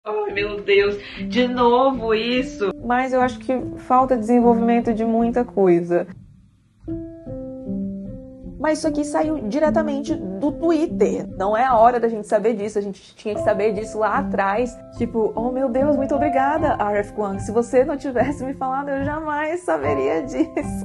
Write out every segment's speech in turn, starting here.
Ai, meu Deus, de novo isso. Mas eu acho que falta desenvolvimento de muita coisa. Mas isso aqui saiu diretamente do Twitter. Não é a hora da gente saber disso. A gente tinha que saber disso lá atrás. Tipo, oh meu Deus, muito obrigada, RF Kuang. Se você não tivesse me falado, eu jamais saberia disso.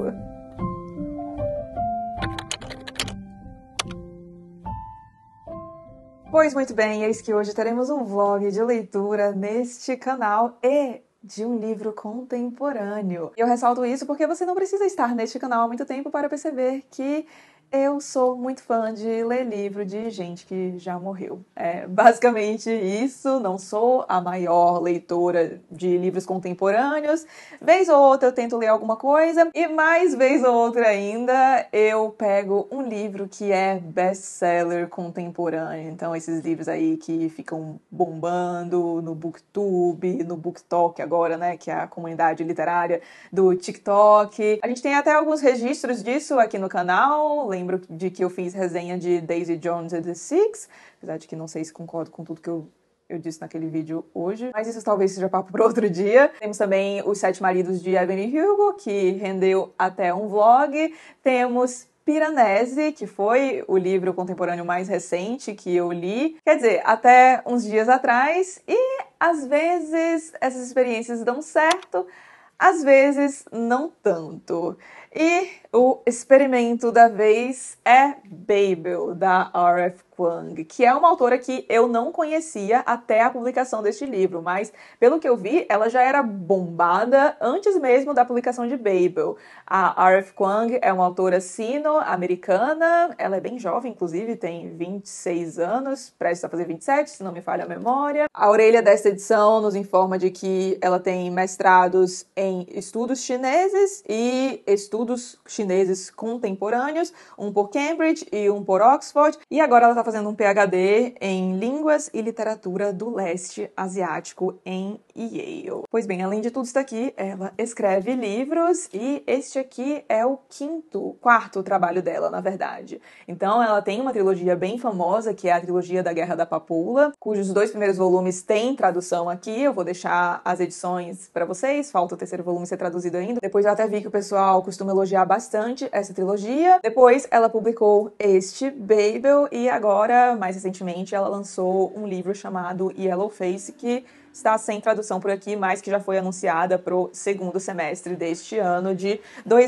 Pois muito bem, eis que hoje teremos um vlog de leitura neste canal e de um livro contemporâneo. Eu ressalto isso porque você não precisa estar neste canal há muito tempo para perceber que eu sou muito fã de ler livro de gente que já morreu. É basicamente isso, não sou a maior leitora de livros contemporâneos. Vez ou outra eu tento ler alguma coisa e mais vez ou outra ainda eu pego um livro que é best-seller contemporâneo. Então esses livros aí que ficam bombando no BookTube, no BookTok agora, né, que é a comunidade literária do TikTok. A gente tem até alguns registros disso aqui no canal. Lembro de que eu fiz resenha de Daisy Jones and the Six, apesar de que não sei se concordo com tudo que eu disse naquele vídeo hoje, mas isso talvez seja papo para outro dia. Temos também Os Sete Maridos de Evelyn Hugo, que rendeu até um vlog. Temos Piranesi, que foi o livro contemporâneo mais recente que eu li, quer dizer, até uns dias atrás, e às vezes essas experiências dão certo, às vezes não tanto. E o experimento da vez é Babel, da R.F. Kuang, que é uma autora que eu não conhecia até a publicação deste livro, mas pelo que eu vi, ela já era bombada antes mesmo da publicação de Babel. A R.F. Kuang é uma autora sino-americana, ela é bem jovem, inclusive, tem 26 anos, prestes a fazer 27, se não me falha a memória. A orelha desta edição nos informa de que ela tem mestrados em estudos chineses e estudos chineses contemporâneos, um por Cambridge e um por Oxford, e agora ela está fazendo um PhD em Línguas e Literatura do Leste Asiático em Yale. Pois bem, além de tudo isso aqui, ela escreve livros e este aqui é o quarto trabalho dela, na verdade. Então ela tem uma trilogia bem famosa, que é a trilogia da Guerra da Papoula, cujos 2 primeiros volumes têm tradução aqui. Eu vou deixar as edições para vocês, falta o 3º volume ser traduzido ainda. Depois eu até vi que o pessoal costuma elogiar bastante essa trilogia. Depois ela publicou este Babel e agora, mais recentemente, ela lançou um livro chamado Yellow Face, que está sem tradução por aqui, mas que já foi anunciada para o 2º semestre deste ano de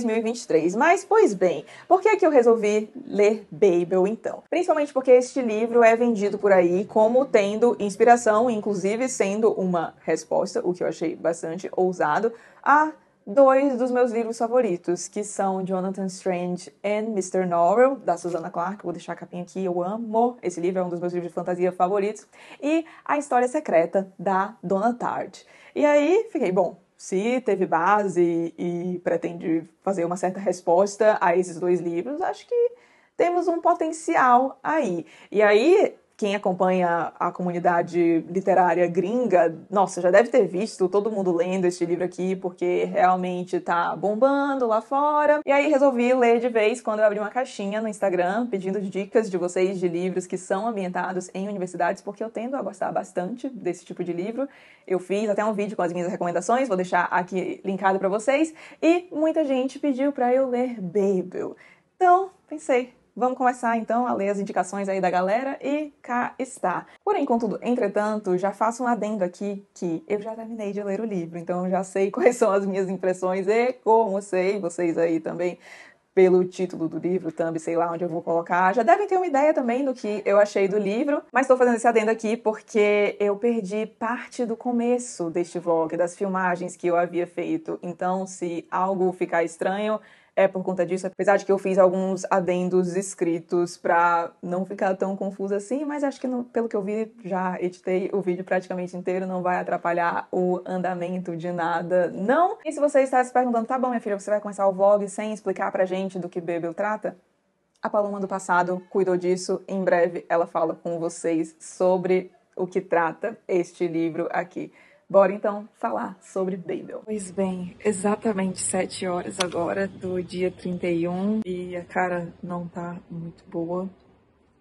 2023. Mas, pois bem, por que eu resolvi ler Babel, então? Principalmente porque este livro é vendido por aí como tendo inspiração, inclusive sendo uma resposta, o que eu achei bastante ousado, a 2 dos meus livros favoritos, que são Jonathan Strange e Mr. Norrell, da Susanna Clarke. Vou deixar a capinha aqui, eu amo esse livro, é um dos meus livros de fantasia favoritos. E A História Secreta, da Donna Tartt. E aí, fiquei, bom, se teve base e pretende fazer uma certa resposta a esses 2 livros, acho que temos um potencial aí. E aí, quem acompanha a comunidade literária gringa, nossa, já deve ter visto todo mundo lendo este livro aqui, porque realmente tá bombando lá fora. E aí resolvi ler de vez quando eu abri uma caixinha no Instagram, pedindo dicas de vocês de livros que são ambientados em universidades, porque eu tendo a gostar bastante desse tipo de livro. Eu fiz até um vídeo com as minhas recomendações, vou deixar aqui linkado para vocês. E muita gente pediu para eu ler Babel. Então, pensei, vamos começar então a ler as indicações aí da galera e cá está. Porém, contudo, entretanto, já faço um adendo aqui que eu já terminei de ler o livro, então já sei quais são as minhas impressões e como sei, vocês aí também, pelo título do livro, thumb, sei lá onde eu vou colocar, já devem ter uma ideia também do que eu achei do livro, mas estou fazendo esse adendo aqui porque eu perdi parte do começo deste vlog, das filmagens que eu havia feito, então se algo ficar estranho, é por conta disso, apesar de que eu fiz alguns adendos escritos pra não ficar tão confuso assim, mas acho que, pelo que eu vi, já editei o vídeo praticamente inteiro, não vai atrapalhar o andamento de nada, não. E se você está se perguntando, tá bom, minha filha, você vai começar o vlog sem explicar pra gente do que Babel trata? A Paloma do passado cuidou disso, em breve ela fala com vocês sobre o que trata este livro aqui. Bora então falar sobre Babel. Pois bem, exatamente 7 horas agora do dia 31 e a cara não tá muito boa.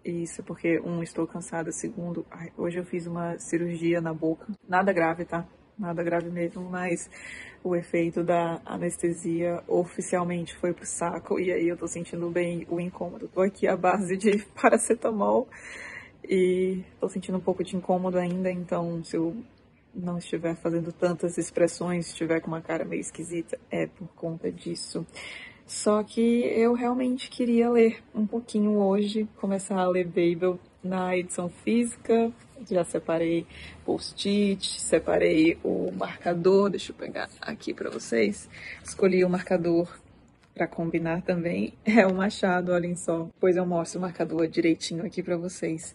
Isso, porque estou cansada, segundo, hoje eu fiz uma cirurgia na boca, nada grave, tá? Nada grave mesmo, mas o efeito da anestesia oficialmente foi pro saco, e aí eu tô sentindo bem o incômodo. Tô aqui à base de paracetamol e tô sentindo um pouco de incômodo ainda, então se eu não estiver fazendo tantas expressões, estiver com uma cara meio esquisita, é por conta disso. Só que eu realmente queria ler um pouquinho hoje, começar a ler Babel na edição física. Já separei post-it, separei o marcador, deixa eu pegar aqui para vocês. Escolhi o marcador para combinar também, é o Machado, olhem só. Depois eu mostro o marcador direitinho aqui para vocês.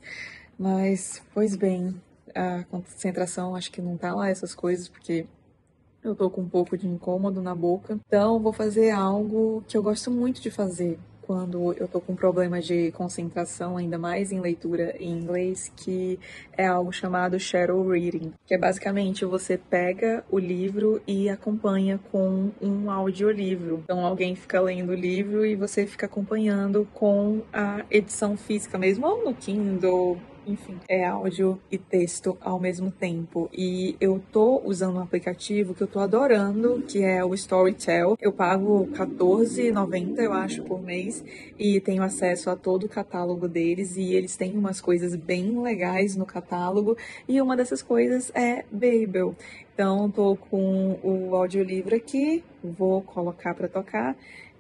Mas, pois bem, a concentração acho que não tá lá essas coisas, porque eu tô com um pouco de incômodo na boca. Então, vou fazer algo que eu gosto muito de fazer quando eu tô com problema de concentração, ainda mais em leitura em inglês, que é algo chamado shadow reading, que é basicamente você pega o livro e acompanha com um audiolivro. Então, alguém fica lendo o livro e você fica acompanhando com a edição física mesmo, ou no Kindle. Enfim, é áudio e texto ao mesmo tempo. E eu tô usando um aplicativo que eu tô adorando, que é o Storytel. Eu pago R$14,90, eu acho, por mês, e tenho acesso a todo o catálogo deles, e eles têm umas coisas bem legais no catálogo, e uma dessas coisas é Babel. Então, tô com o audiolivro aqui, vou colocar para tocar,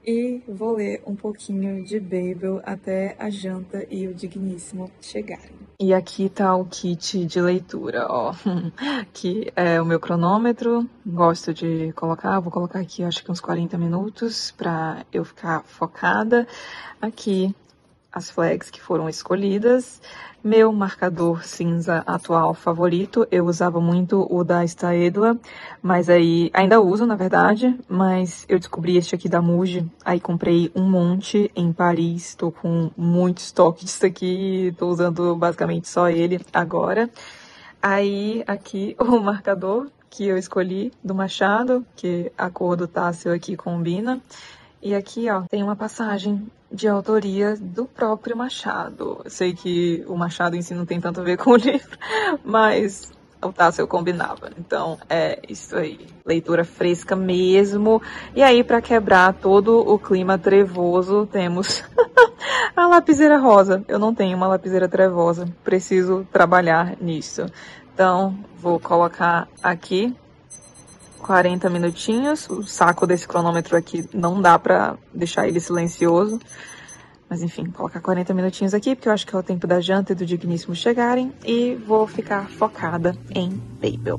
e vou ler um pouquinho de Babel até a janta e o digníssimo chegarem. E aqui tá o kit de leitura, ó. Que é o meu cronômetro. Gosto de colocar, vou colocar aqui acho que uns 40 minutos pra eu ficar focada. Aqui as flags que foram escolhidas. Meu marcador cinza atual favorito, eu usava muito o da Staedtler, mas aí, ainda uso na verdade, mas eu descobri este aqui da Muji, aí comprei um monte em Paris, tô com muito estoque disso aqui, tô usando basicamente só ele agora. Aí, aqui o marcador que eu escolhi do Machado, que a cor do Tássio aqui combina. E aqui, ó, tem uma passagem de autoria do próprio Machado. Eu sei que o Machado em si não tem tanto a ver com o livro, mas o Tássio combinava. Então, é isso aí. Leitura fresca mesmo. E aí, para quebrar todo o clima trevoso, temos a lapiseira rosa. Eu não tenho uma lapiseira trevosa. Preciso trabalhar nisso. Então, vou colocar aqui 40 minutinhos. O saco desse cronômetro aqui não dá pra deixar ele silencioso. Mas enfim, colocar 40 minutinhos aqui, porque eu acho que é o tempo da janta e do digníssimo chegarem. E vou ficar focada em Babel.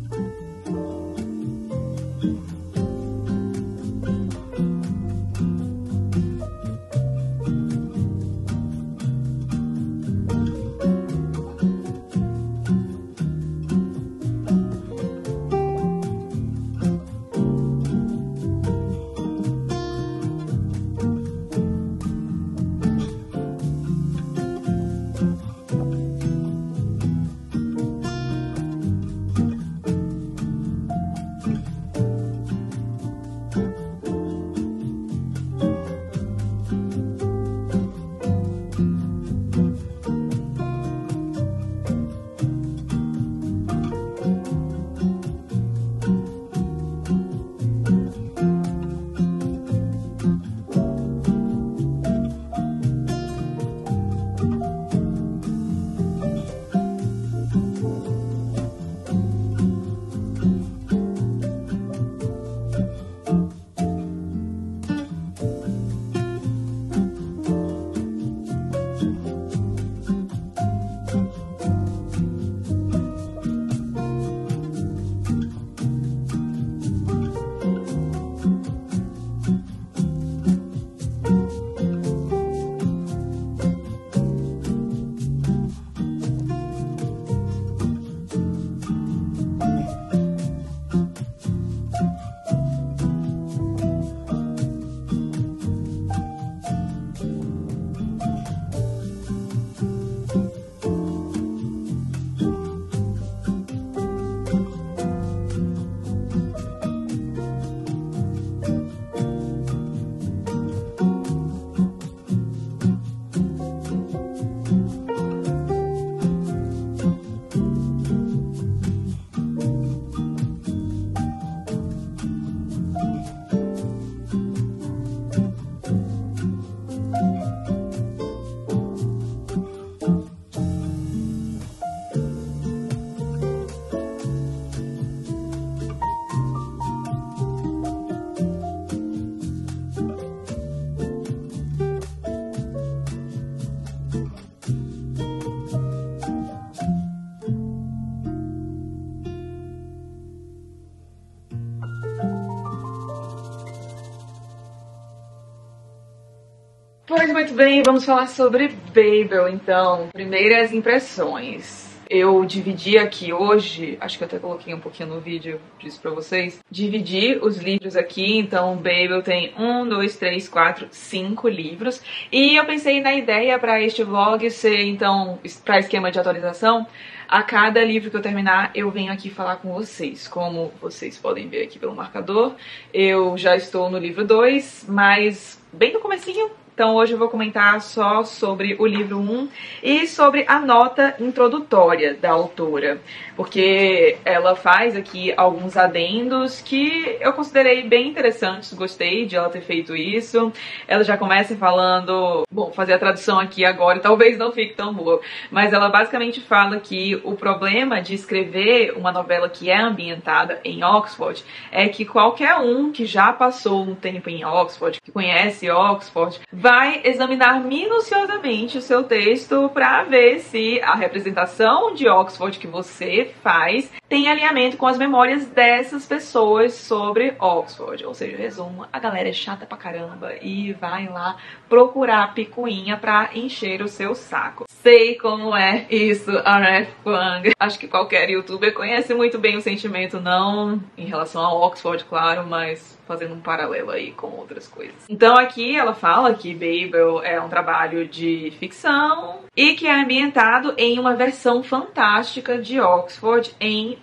Pois muito bem, vamos falar sobre Babel, então. Primeiras impressões. Eu dividi aqui hoje, acho que eu até coloquei um pouquinho no vídeo disso pra vocês, dividi os livros aqui, então Babel tem 1, 2, 3, 4, 5 livros, e eu pensei na ideia pra este vlog ser, então, pra esquema de atualização, a cada livro que eu terminar, eu venho aqui falar com vocês. Como vocês podem ver aqui pelo marcador, eu já estou no livro 2, mas bem no comecinho. Então hoje eu vou comentar só sobre o livro 1 e sobre a nota introdutória da autora, porque ela faz aqui alguns adendos que eu considerei bem interessantes, gostei de ela ter feito isso. Ela já começa falando, bom, fazer a tradução aqui agora, talvez não fique tão boa, mas ela basicamente fala que o problema de escrever uma novela que é ambientada em Oxford é que qualquer um que já passou um tempo em Oxford, que conhece Oxford, vai examinar minuciosamente o seu texto para ver se a representação de Oxford que você faz tem alinhamento com as memórias dessas pessoas sobre Oxford. Ou seja, resumo, a galera é chata pra caramba e vai lá procurar picuinha pra encher o seu saco. Sei como é isso, R.F. Kuang. Acho que qualquer youtuber conhece muito bem o sentimento, não em relação a Oxford, claro, mas fazendo um paralelo aí com outras coisas. Então aqui ela fala que Babel é um trabalho de ficção e que é ambientado em uma versão fantástica de Oxford em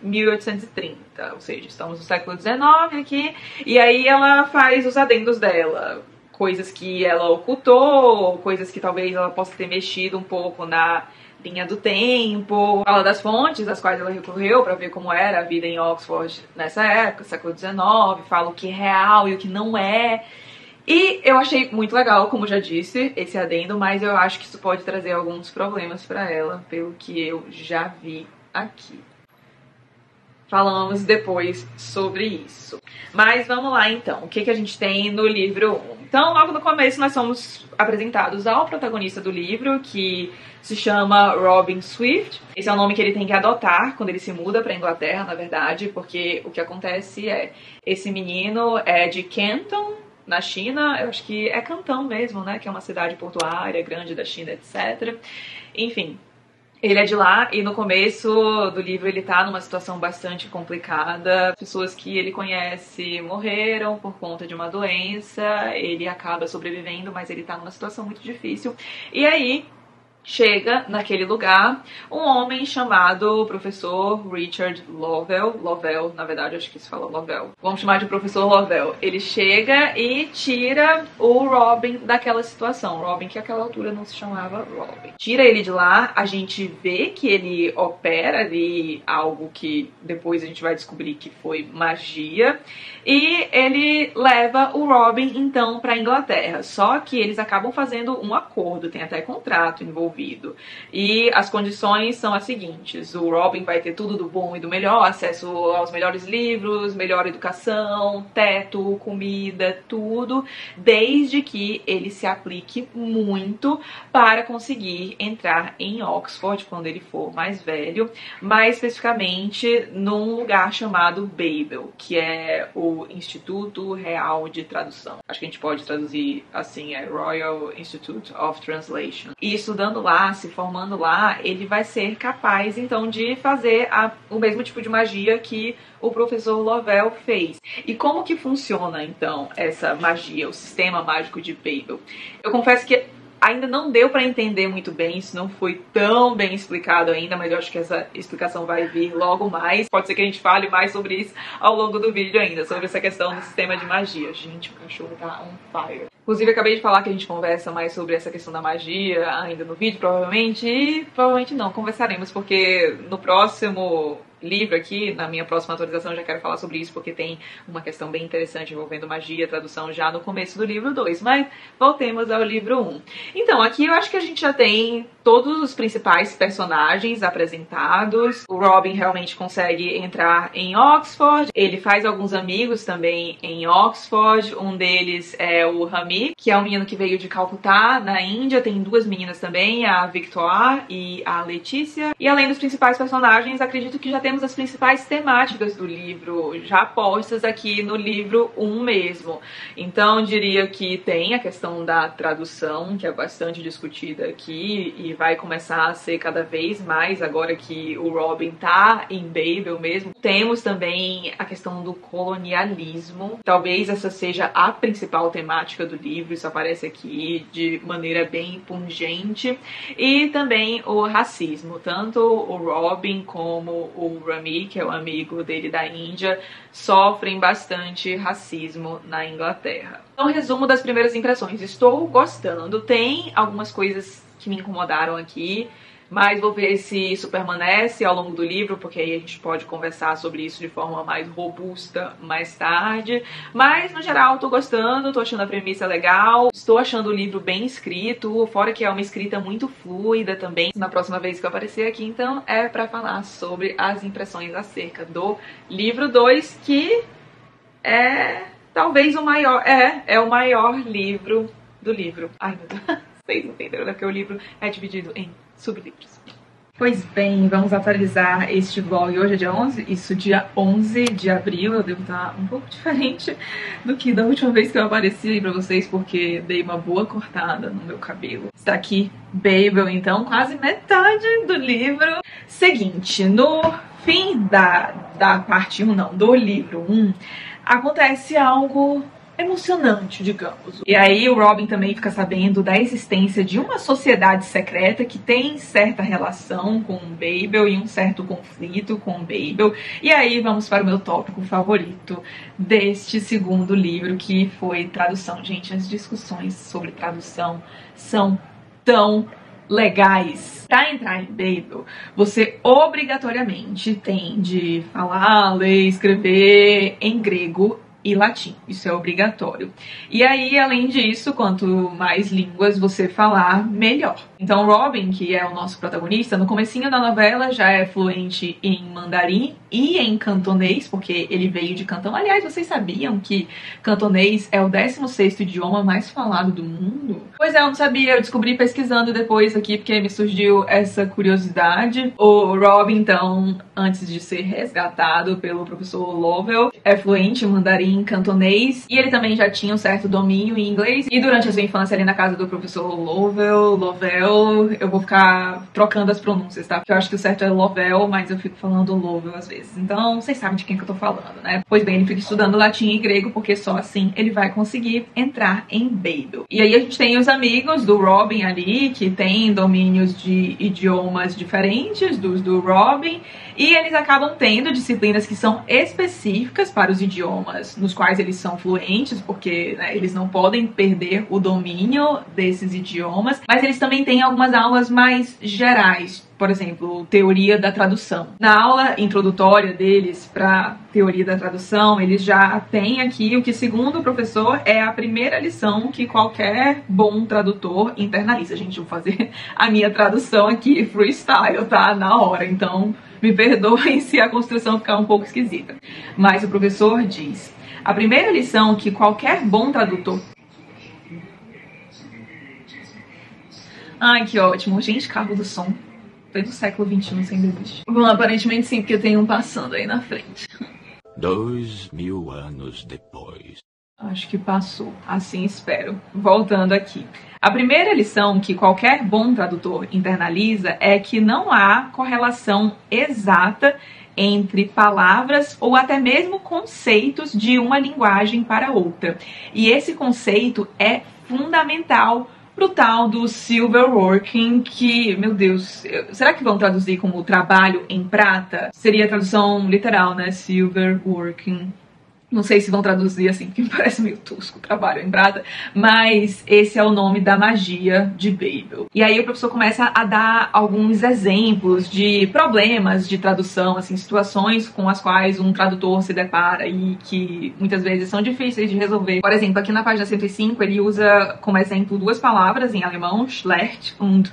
1830, ou seja, estamos no século XIX aqui, e aí ela faz os adendos dela, coisas que ela ocultou, coisas que talvez ela possa ter mexido um pouco na linha do tempo, fala das fontes às quais ela recorreu para ver como era a vida em Oxford nessa época, século XIX, fala o que é real e o que não é. E eu achei muito legal, como já disse, esse adendo, mas eu acho que isso pode trazer alguns problemas para ela, pelo que eu já vi aqui. Falamos depois sobre isso. Mas vamos lá então, o que a gente tem no livro 1? Então, logo no começo nós somos apresentados ao protagonista do livro, que se chama Robin Swift. Esse é o nome que ele tem que adotar quando ele se muda para Inglaterra, na verdade, porque o que acontece é, esse menino é de Canton, na China, eu acho que é Cantão mesmo, né, que é uma cidade portuária grande da China, etc. Enfim, ele é de lá e no começo do livro ele tá numa situação bastante complicada. Pessoas que ele conhece morreram por conta de uma doença, ele acaba sobrevivendo, mas ele tá numa situação muito difícil. E aí chega naquele lugar um homem chamado professor Richard Lovell, na verdade acho que se fala Lovell, vamos chamar de professor Lovell. Ele chega e tira o Robin daquela situação, Robin que àquela altura não se chamava Robin. Tira ele de lá, a gente vê que ele opera ali algo que depois a gente vai descobrir que foi magia, e ele leva o Robin então para Inglaterra, só que eles acabam fazendo um acordo, tem até contrato envolvido. E as condições são as seguintes: o Robin vai ter tudo do bom e do melhor, acesso aos melhores livros, melhor educação, teto, comida, tudo, desde que ele se aplique muito para conseguir entrar em Oxford quando ele for mais velho, mais especificamente num lugar chamado Babel, que é o Instituto Real de Tradução. Acho que a gente pode traduzir assim, é Royal Institute of Translation. E estudando lá, se formando lá, ele vai ser capaz então de fazer o mesmo tipo de magia que o professor Lovell fez. E como que funciona então essa magia, o sistema mágico de Babel? Eu confesso que ainda não deu pra entender muito bem, isso não foi tão bem explicado ainda, mas eu acho que essa explicação vai vir logo mais. Pode ser que a gente fale mais sobre isso ao longo do vídeo ainda, sobre essa questão do sistema de magia. Gente, o cachorro tá on fire. Inclusive, acabei de falar que a gente conversa mais sobre essa questão da magia ainda no vídeo, provavelmente, e provavelmente não, conversaremos, porque no próximo livro aqui, na minha próxima atualização, eu já quero falar sobre isso, porque tem uma questão bem interessante envolvendo magia, tradução já no começo do livro 2, mas voltemos ao livro 1. Então, aqui eu acho que a gente já tem todos os principais personagens apresentados. O Robin realmente consegue entrar em Oxford, ele faz alguns amigos também em Oxford, um deles é o Hamid, que é um menino que veio de Calcutá, na Índia, tem duas meninas também, a Victoire e a Letícia, e além dos principais personagens, acredito que já tem temos as principais temáticas do livro já postas aqui no livro 1 mesmo. Então, diria que tem a questão da tradução, que é bastante discutida aqui e vai começar a ser cada vez mais agora que o Robin tá em Babel mesmo. Temos também a questão do colonialismo. Talvez essa seja a principal temática do livro, isso aparece aqui de maneira bem pungente. E também o racismo. Tanto o Robin como o Rami, que é o amigo dele da Índia, sofrem bastante racismo na Inglaterra. Então, resumo das primeiras impressões. Estou gostando. Tem algumas coisas que me incomodaram aqui, mas vou ver se isso permanece ao longo do livro, porque aí a gente pode conversar sobre isso de forma mais robusta mais tarde. Mas, no geral, tô gostando, tô achando a premissa legal, estou achando o livro bem escrito, fora que é uma escrita muito fluida também. Na próxima vez que eu aparecer aqui, então, é pra falar sobre as impressões acerca do livro 2, que é talvez o maior, é o maior livro do livro. Ai, meu Deus, vocês entenderam, né? Porque o livro é dividido em sublivros. Pois bem, vamos atualizar este vlog. Hoje é dia 11, isso dia 11 de abril. Eu devo estar um pouco diferente do que da última vez que eu apareci aí pra vocês, porque dei uma boa cortada no meu cabelo. Está aqui Babel, então, quase metade do livro. Seguinte, no fim da parte 1, não, do livro 1, acontece algo emocionante, digamos. E aí o Robin também fica sabendo da existência de uma sociedade secreta que tem certa relação com Babel e um certo conflito com Babel. E aí vamos para o meu tópico favorito deste segundo livro, que foi tradução. Gente, as discussões sobre tradução são tão legais. Para entrar em Babel, você obrigatoriamente tem de falar, ler, escrever em grego e latim, isso é obrigatório. E aí, além disso, quanto mais línguas você falar, melhor. Então, Robin, que é o nosso protagonista, no comecinho da novela já é fluente em mandarim e em cantonês, porque ele veio de Cantão. Aliás, vocês sabiam que cantonês é o 16º idioma mais falado do mundo? Pois é, eu não sabia, eu descobri pesquisando depois aqui, porque me surgiu essa curiosidade. O Robin, então, antes de ser resgatado pelo professor Lovell, é fluente em mandarim e cantonês, e ele também já tinha um certo domínio em inglês. E durante a sua infância ali na casa do professor Lovell, eu vou ficar trocando as pronúncias, tá? Porque eu acho que o certo é Lovell, mas eu fico falando Lovell às vezes. Então, vocês sabem de quem que eu tô falando, né? Pois bem, ele fica estudando latim e grego, porque só assim ele vai conseguir entrar em Babel. E aí a gente tem os amigos do Robin ali, que tem domínios de idiomas diferentes dos do Robin, e eles acabam tendo disciplinas que são específicas para os idiomas nos quais eles são fluentes, porque né, eles não podem perder o domínio desses idiomas, mas eles também têm algumas aulas mais gerais, por exemplo, teoria da tradução. Na aula introdutória deles para teoria da tradução, eles já têm aqui o que, segundo o professor, é a primeira lição que qualquer bom tradutor internaliza. Gente, eu vou fazer a minha tradução aqui freestyle, tá? Na hora, então me perdoem se a construção ficar um pouco esquisita. Mas o professor diz: a primeira lição que qualquer bom tradutor... Ai, que ótimo. Gente, carro do som. Foi do século XXI, sem desistir. Bom, aparentemente sim, porque tem um passando aí na frente. 2000 anos depois. Acho que passou. Assim espero. Voltando aqui. A primeira lição que qualquer bom tradutor internaliza é que não há correlação exata entre palavras ou até mesmo conceitos de uma linguagem para outra. E esse conceito é fundamental pro tal do silverworking, que, meu Deus, será que vão traduzir como trabalho em prata? Seria a tradução literal, né? Silverworking. Não sei se vão traduzir assim, porque me parece meio tosco, trabalho em prata, mas esse é o nome da magia de Babel. E aí o professor começa a dar alguns exemplos de problemas de tradução, assim, situações com as quais um tradutor se depara e que muitas vezes são difíceis de resolver. Por exemplo, aqui na página 105 ele usa como exemplo duas palavras em alemão, schlecht und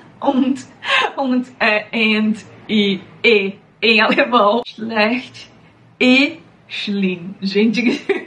and e em alemão, schlecht e schlimm. Gente, que difícil.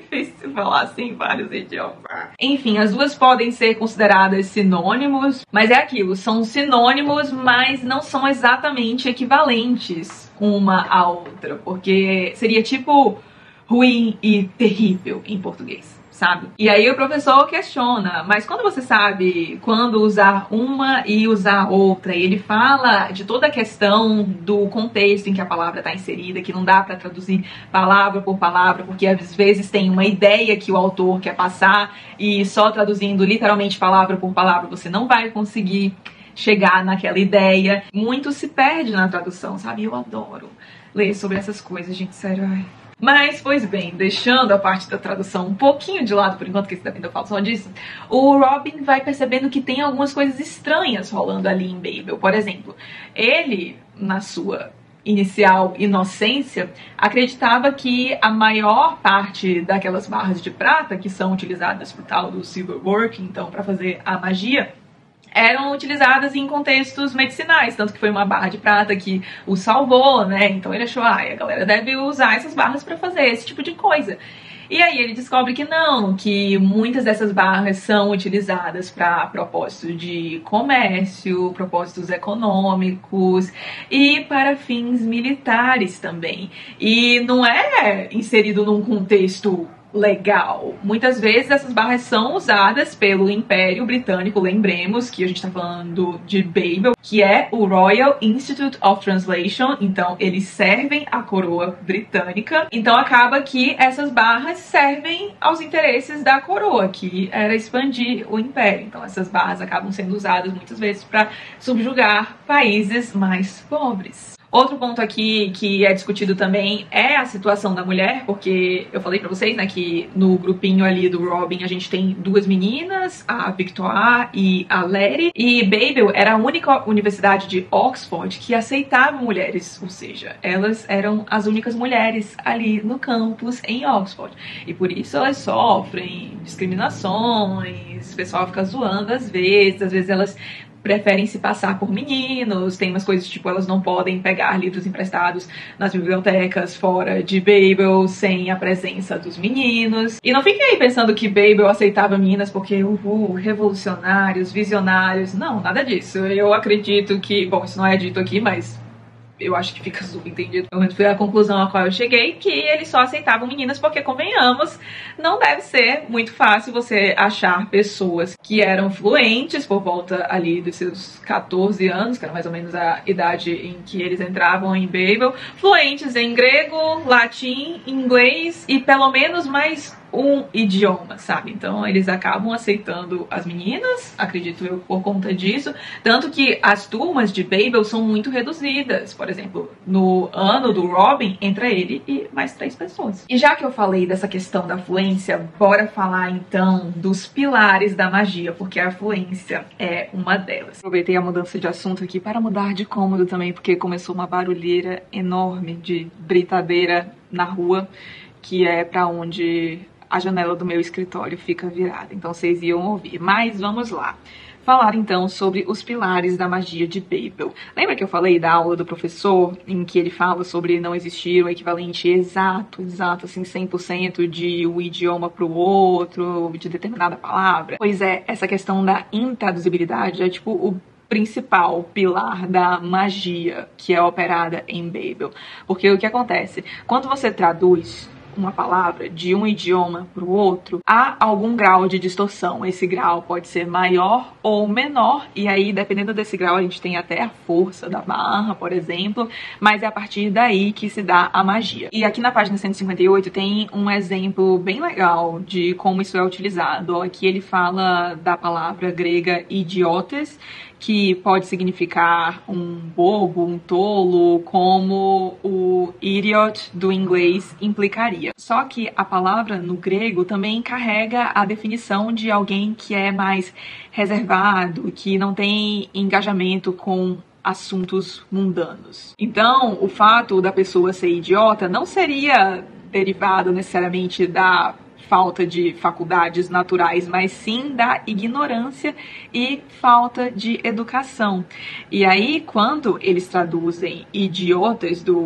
difícil falar assim vários idiomas. Enfim, as duas podem ser consideradas sinônimos, mas é aquilo, são sinônimos, mas não são exatamente equivalentes uma à outra, porque seria tipo ruim e terrível em português, sabe? E aí o professor questiona, mas quando você sabe quando usar uma e usar outra, e ele fala de toda a questão do contexto em que a palavra está inserida, que não dá para traduzir palavra por palavra, porque às vezes tem uma ideia que o autor quer passar e só traduzindo literalmente palavra por palavra você não vai conseguir chegar naquela ideia. Muito se perde na tradução, sabe? Eu adoro ler sobre essas coisas, gente, sério, ai. Mas, pois bem, deixando a parte da tradução um pouquinho de lado, por enquanto, que esse também eu falo só disso, o Robin vai percebendo que tem algumas coisas estranhas rolando ali em Babel. Por exemplo, ele, na sua inicial inocência, acreditava que a maior parte daquelas barras de prata, que são utilizadas pro tal do Silverwork, então para fazer a magia, eram utilizadas em contextos medicinais, tanto que foi uma barra de prata que o salvou, né? Então ele achou, a galera deve usar essas barras para fazer esse tipo de coisa. E aí ele descobre que não, que muitas dessas barras são utilizadas para propósitos de comércio, propósitos econômicos e para fins militares também. E não é inserido num contexto legal. Muitas vezes essas barras são usadas pelo Império Britânico, lembremos que a gente está falando de Babel, que é o Royal Institute of Translation, então eles servem à coroa britânica, então acaba que essas barras servem aos interesses da coroa, que era expandir o Império, então essas barras acabam sendo usadas muitas vezes para subjugar países mais pobres. Outro ponto aqui que é discutido também é a situação da mulher, porque eu falei pra vocês, né, que no grupinho ali do Robin a gente tem duas meninas, a Victoire e a Letty, e Babel era a única universidade de Oxford que aceitava mulheres, ou seja, elas eram as únicas mulheres ali no campus em Oxford, e por isso elas sofrem discriminações, o pessoal fica zoando às vezes elas preferem se passar por meninos, tem umas coisas tipo, elas não podem pegar livros emprestados nas bibliotecas fora de Babel sem a presença dos meninos. E não fiquem aí pensando que Babel aceitava meninas porque, revolucionários, visionários, não, nada disso. Eu acredito que, bom, isso não é dito aqui, mas eu acho que fica subentendido. Pelo menos foi a conclusão a qual eu cheguei, que eles só aceitavam meninas porque, convenhamos, não deve ser muito fácil você achar pessoas que eram fluentes por volta ali dos seus 14 anos, que era mais ou menos a idade em que eles entravam em Babel, fluentes em grego, latim, inglês e pelo menos mais um idioma, sabe? Então eles acabam aceitando as meninas, acredito eu, por conta disso, tanto que as turmas de Babel são muito reduzidas. Por exemplo, no ano do Robin entra ele e mais 3 pessoas. E já que eu falei dessa questão da fluência, bora falar então dos pilares da magia, porque a fluência é uma delas. Aproveitei a mudança de assunto aqui para mudar de cômodo também, porque começou uma barulheira enorme de britadeira na rua, que é para onde a janela do meu escritório fica virada, então vocês iam ouvir. Mas vamos lá. Falar então sobre os pilares da magia de Babel. Lembra que eu falei da aula do professor, em que ele fala sobre não existir o equivalente exato, assim, 100% de um idioma para o outro, de determinada palavra? Pois é, essa questão da intraduzibilidade é tipo o principal pilar da magia que é operada em Babel. Porque o que acontece? Quando você traduz uma palavra de um idioma para o outro, há algum grau de distorção. Esse grau pode ser maior ou menor, e aí, dependendo desse grau, a gente tem até a força da barra, por exemplo, mas é a partir daí que se dá a magia. E aqui na página 158 tem um exemplo bem legal de como isso é utilizado. Aqui ele fala da palavra grega idiotes, que pode significar um bobo, um tolo, como o idiot do inglês implicaria. Só que a palavra no grego também carrega a definição de alguém que é mais reservado, que não tem engajamento com assuntos mundanos. Então, o fato da pessoa ser idiota não seria derivado necessariamente da falta de faculdades naturais, mas sim da ignorância e falta de educação. E aí, quando eles traduzem idiotas do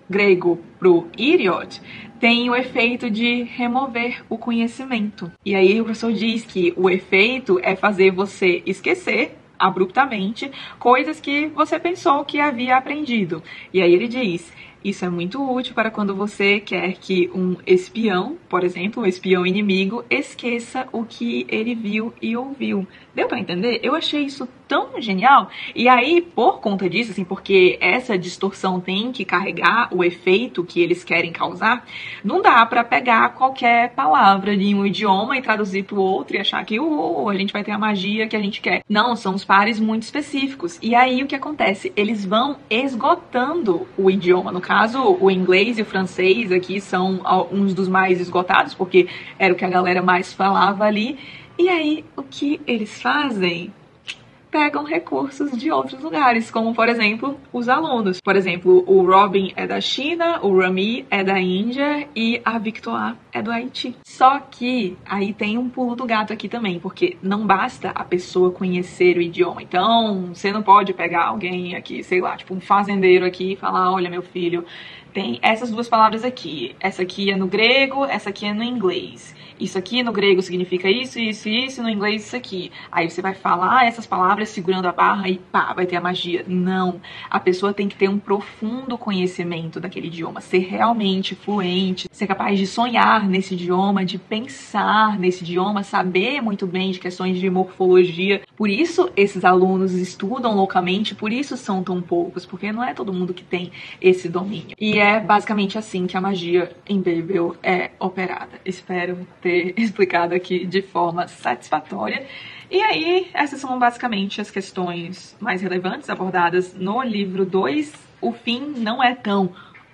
grego pro idiot, tem o efeito de remover o conhecimento. E aí o professor diz que o efeito é fazer você esquecer abruptamente coisas que você pensou que havia aprendido. E aí ele diz: isso é muito útil para quando você quer que um espião, por exemplo, um espião inimigo, esqueça o que ele viu e ouviu. Deu para entender? Eu achei isso tão genial. E aí, por conta disso, assim, porque essa distorção tem que carregar o efeito que eles querem causar, não dá para pegar qualquer palavra de um idioma e traduzir para o outro e achar que a gente vai ter a magia que a gente quer. Não, são os pares muito específicos. E aí o que acontece? Eles vão esgotando o idioma. No caso, o inglês e o francês aqui são uns dos mais esgotados, porque era o que a galera mais falava ali. E aí, o que eles fazem? Pegam recursos de outros lugares, como, por exemplo, os alunos. Por exemplo, o Robin é da China, o Rami é da Índia e a Victoire é do Haiti. Só que aí tem um pulo do gato aqui também, porque não basta a pessoa conhecer o idioma. Então, você não pode pegar alguém aqui, sei lá, tipo um fazendeiro aqui e falar: olha, meu filho, tem essas duas palavras aqui. Essa aqui é no grego, essa aqui é no inglês. Isso aqui no grego significa isso, isso e isso, no inglês isso aqui. Aí você vai falar essas palavras segurando a barra e pá, vai ter a magia. Não. A pessoa tem que ter um profundo conhecimento daquele idioma, ser realmente fluente, ser capaz de sonhar nesse idioma, de pensar nesse idioma, saber muito bem de questões de morfologia. Por isso esses alunos estudam loucamente, por isso são tão poucos, porque não é todo mundo que tem esse domínio. E é basicamente assim que a magia em Babel é operada. Espero ter explicado aqui de forma satisfatória. E aí, essas são basicamente as questões mais relevantes abordadas no livro 2. O fim não é tão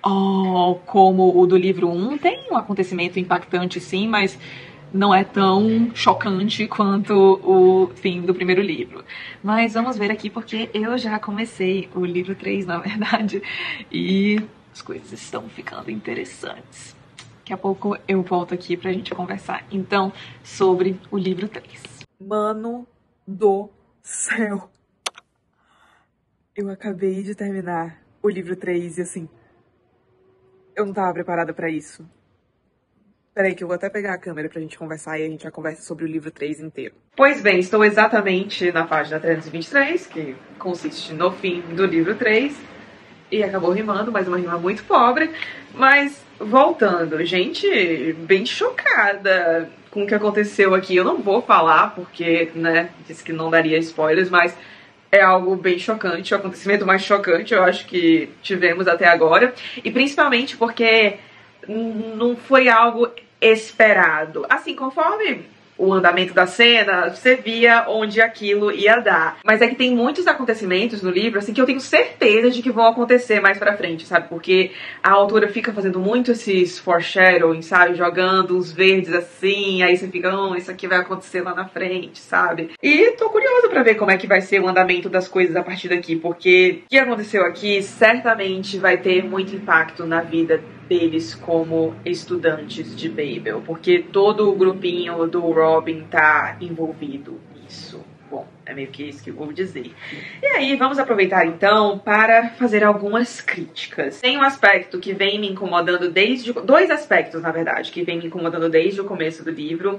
como o do livro 1. Tem um acontecimento impactante, sim, mas não é tão chocante quanto o fim do primeiro livro. Mas vamos ver aqui, porque eu já comecei o livro 3, na verdade, e as coisas estão ficando interessantes. Daqui a pouco eu volto aqui pra gente conversar, então, sobre o livro 3. Mano do céu! Eu acabei de terminar o livro 3 e, assim, eu não tava preparada pra isso. Peraí que eu vou até pegar a câmera pra gente conversar e a gente já conversa sobre o livro 3 inteiro. Pois bem, estou exatamente na página 323, que consiste no fim do livro 3. E acabou rimando, mas uma rima muito pobre. Mas, voltando, gente, bem chocada com o que aconteceu aqui. Eu não vou falar, porque, né, disse que não daria spoilers, mas é algo bem chocante, o acontecimento mais chocante, eu acho que tivemos até agora. E principalmente porque não foi algo esperado. Assim, conforme o andamento da cena, você via onde aquilo ia dar. Mas é que tem muitos acontecimentos no livro, assim, que eu tenho certeza de que vão acontecer mais pra frente, sabe? Porque a autora fica fazendo muito esses foreshadowing, sabe? Jogando uns verdes assim, aí você fica, isso aqui vai acontecer lá na frente, sabe? E tô curiosa pra ver como é que vai ser o andamento das coisas a partir daqui, porque o que aconteceu aqui certamente vai ter muito impacto na vida deles como estudantes de Babel, porque todo o grupinho do Robin tá envolvido nisso. Bom, é meio que isso que eu vou dizer. E aí, vamos aproveitar então para fazer algumas críticas. Tem um aspecto que vem me incomodando desde... Dois aspectos, na verdade, que vem me incomodando desde o começo do livro.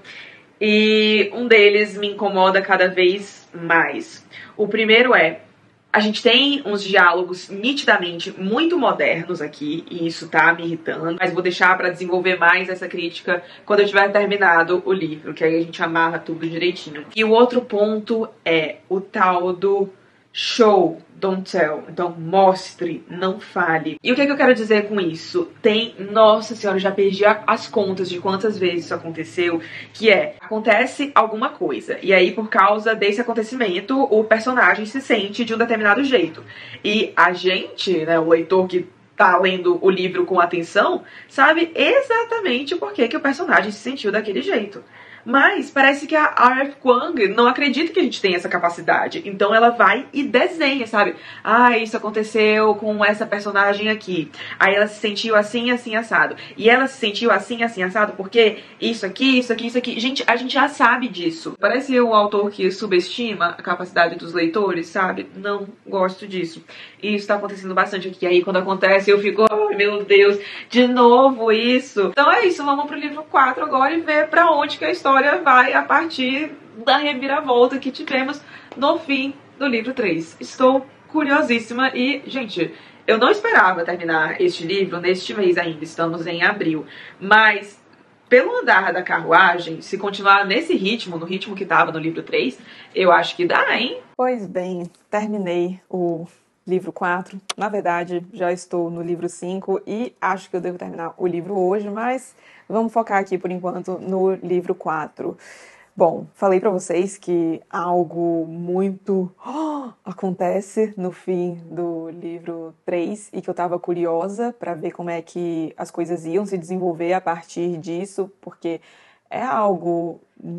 E um deles me incomoda cada vez mais. O primeiro é: a gente tem uns diálogos nitidamente muito modernos aqui, e isso tá me irritando, mas vou deixar pra desenvolver mais essa crítica quando eu tiver terminado o livro, que aí a gente amarra tudo direitinho. E o outro ponto é o tal do show, don't tell. Então, mostre, não fale. E o que é que eu quero dizer com isso? Nossa senhora, eu já perdi as contas de quantas vezes isso aconteceu, que acontece alguma coisa, e aí por causa desse acontecimento, o personagem se sente de um determinado jeito. E a gente, né, o leitor que tá lendo o livro com atenção, sabe exatamente por que o personagem se sentiu daquele jeito. Mas parece que a R.F. Kuang não acredita que a gente tem essa capacidade. Então ela vai e desenha, sabe? Ah, isso aconteceu com essa personagem aqui. Aí ela se sentiu assim, assim, assado. E ela se sentiu assim, assim, assado porque isso aqui, isso aqui, isso aqui. Gente, a gente já sabe disso. Parece um autor que subestima a capacidade dos leitores, sabe? Não gosto disso. E isso tá acontecendo bastante aqui. Aí quando acontece eu fico, ai meu Deus, de novo isso. Então é isso, vamos pro livro 4 agora e ver pra onde que a história vai a partir da reviravolta que tivemos no fim do livro 3. Estou curiosíssima e, gente, eu não esperava terminar este livro neste mês ainda, estamos em abril, mas pelo andar da carruagem, se continuar nesse ritmo, no ritmo que estava no livro 3, eu acho que dá, hein? Pois bem, terminei o livro 4. Na verdade, já estou no livro 5 e acho que eu devo terminar o livro hoje, mas vamos focar aqui por enquanto no livro 4. Bom, falei pra vocês que algo muito acontece no fim do livro 3 e que eu tava curiosa pra ver como é que as coisas iam se desenvolver a partir disso, porque é algo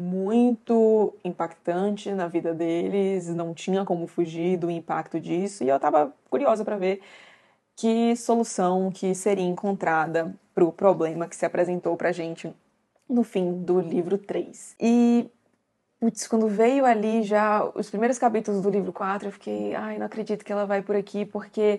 muito impactante na vida deles, não tinha como fugir do impacto disso, e eu tava curiosa pra ver que solução que seria encontrada pro problema que se apresentou pra gente no fim do livro 3. E, putz, quando veio ali já os primeiros capítulos do livro 4, eu fiquei, ai, não acredito que ela vai por aqui, porque,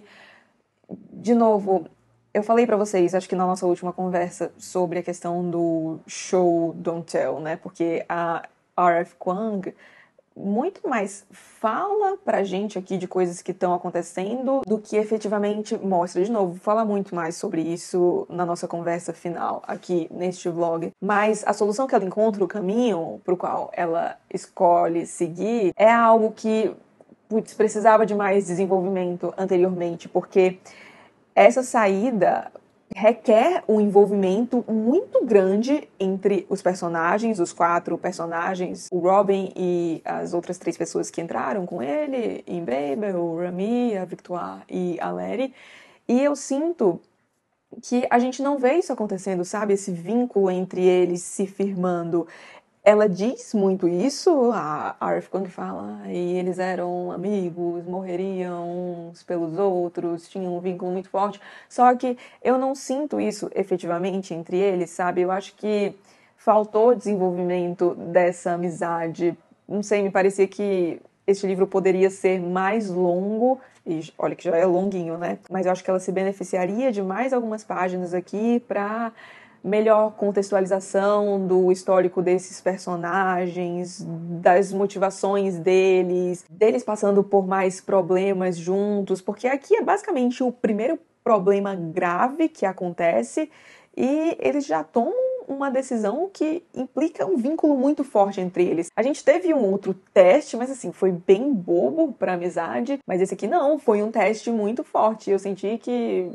de novo, eu falei pra vocês, acho que na nossa última conversa, sobre a questão do show don't tell, né? Porque a R.F. Kuang muito mais fala pra gente aqui de coisas que estão acontecendo do que efetivamente mostra. De novo, fala muito mais sobre isso na nossa conversa final aqui neste vlog. Mas a solução que ela encontra, o caminho pro qual ela escolhe seguir, é algo que, putz, precisava de mais desenvolvimento anteriormente, porque essa saída requer um envolvimento muito grande entre os personagens, os 4 personagens, o Robin e as outras 3 pessoas que entraram com ele, em Babel, o Rami, a Victoire e a Letty. E eu sinto que a gente não vê isso acontecendo, sabe? Esse vínculo entre eles se firmando. Ela diz muito isso, a R.F. Kuang fala, e eles eram amigos, morreriam uns pelos outros, tinham um vínculo muito forte, só que eu não sinto isso efetivamente entre eles, sabe? Eu acho que faltou desenvolvimento dessa amizade, não sei, me parecia que este livro poderia ser mais longo, e olha que já é longuinho, né? Mas eu acho que ela se beneficiaria de mais algumas páginas aqui para melhor contextualização do histórico desses personagens, das motivações deles passando por mais problemas juntos, porque aqui é basicamente o primeiro problema grave que acontece e eles já tomam uma decisão que implica um vínculo muito forte entre eles. A gente teve um outro teste, mas assim, foi bem bobo pra amizade, mas esse aqui não, foi um teste muito forte. Eu senti que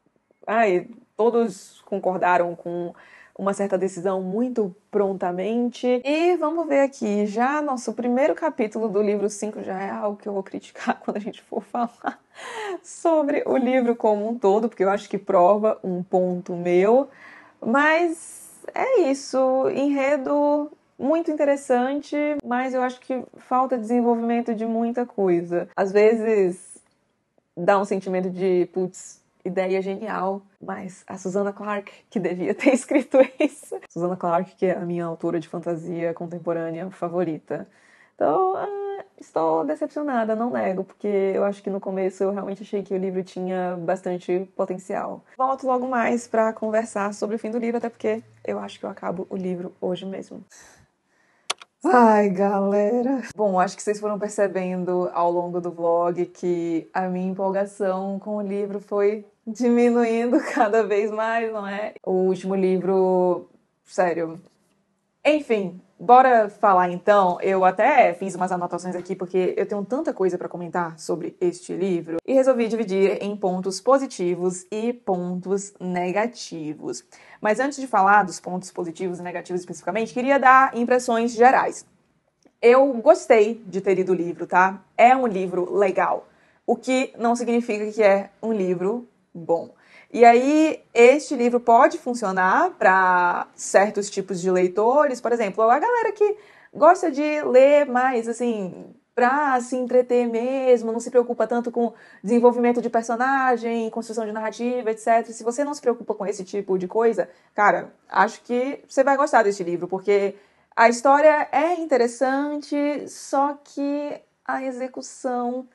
todos concordaram com uma certa decisão muito prontamente. E vamos ver aqui, já nosso primeiro capítulo do livro 5 já é algo que eu vou criticar quando a gente for falar sobre o livro como um todo, porque eu acho que prova um ponto meu. Mas é isso, enredo muito interessante, mas eu acho que falta desenvolvimento de muita coisa. Às vezes dá um sentimento de, putz, ideia genial, mas a Susanna Clarke que devia ter escrito isso. Susanna Clarke, que é a minha autora de fantasia contemporânea favorita. Então, estou decepcionada, não nego, porque eu acho que no começo eu realmente achei que o livro tinha bastante potencial. Volto logo mais para conversar sobre o fim do livro, até porque eu acho que eu acabo o livro hoje mesmo. Ai, galera. Bom, acho que vocês foram percebendo ao longo do vlog que a minha empolgação com o livro foi diminuindo cada vez mais, não é? O último livro, sério. Enfim, bora falar então. Eu até fiz umas anotações aqui porque eu tenho tanta coisa para comentar sobre este livro e resolvi dividir em pontos positivos e pontos negativos. Mas antes de falar dos pontos positivos e negativos especificamente, queria dar impressões gerais. Eu gostei de ter lido o livro, tá? É um livro legal, o que não significa que é um livro bom. E aí, este livro pode funcionar para certos tipos de leitores, por exemplo, a galera que gosta de ler mais, assim, para se entreter mesmo, não se preocupa tanto com desenvolvimento de personagem, construção de narrativa, etc. Se você não se preocupa com esse tipo de coisa, cara, acho que você vai gostar deste livro, porque a história é interessante, só que a execução,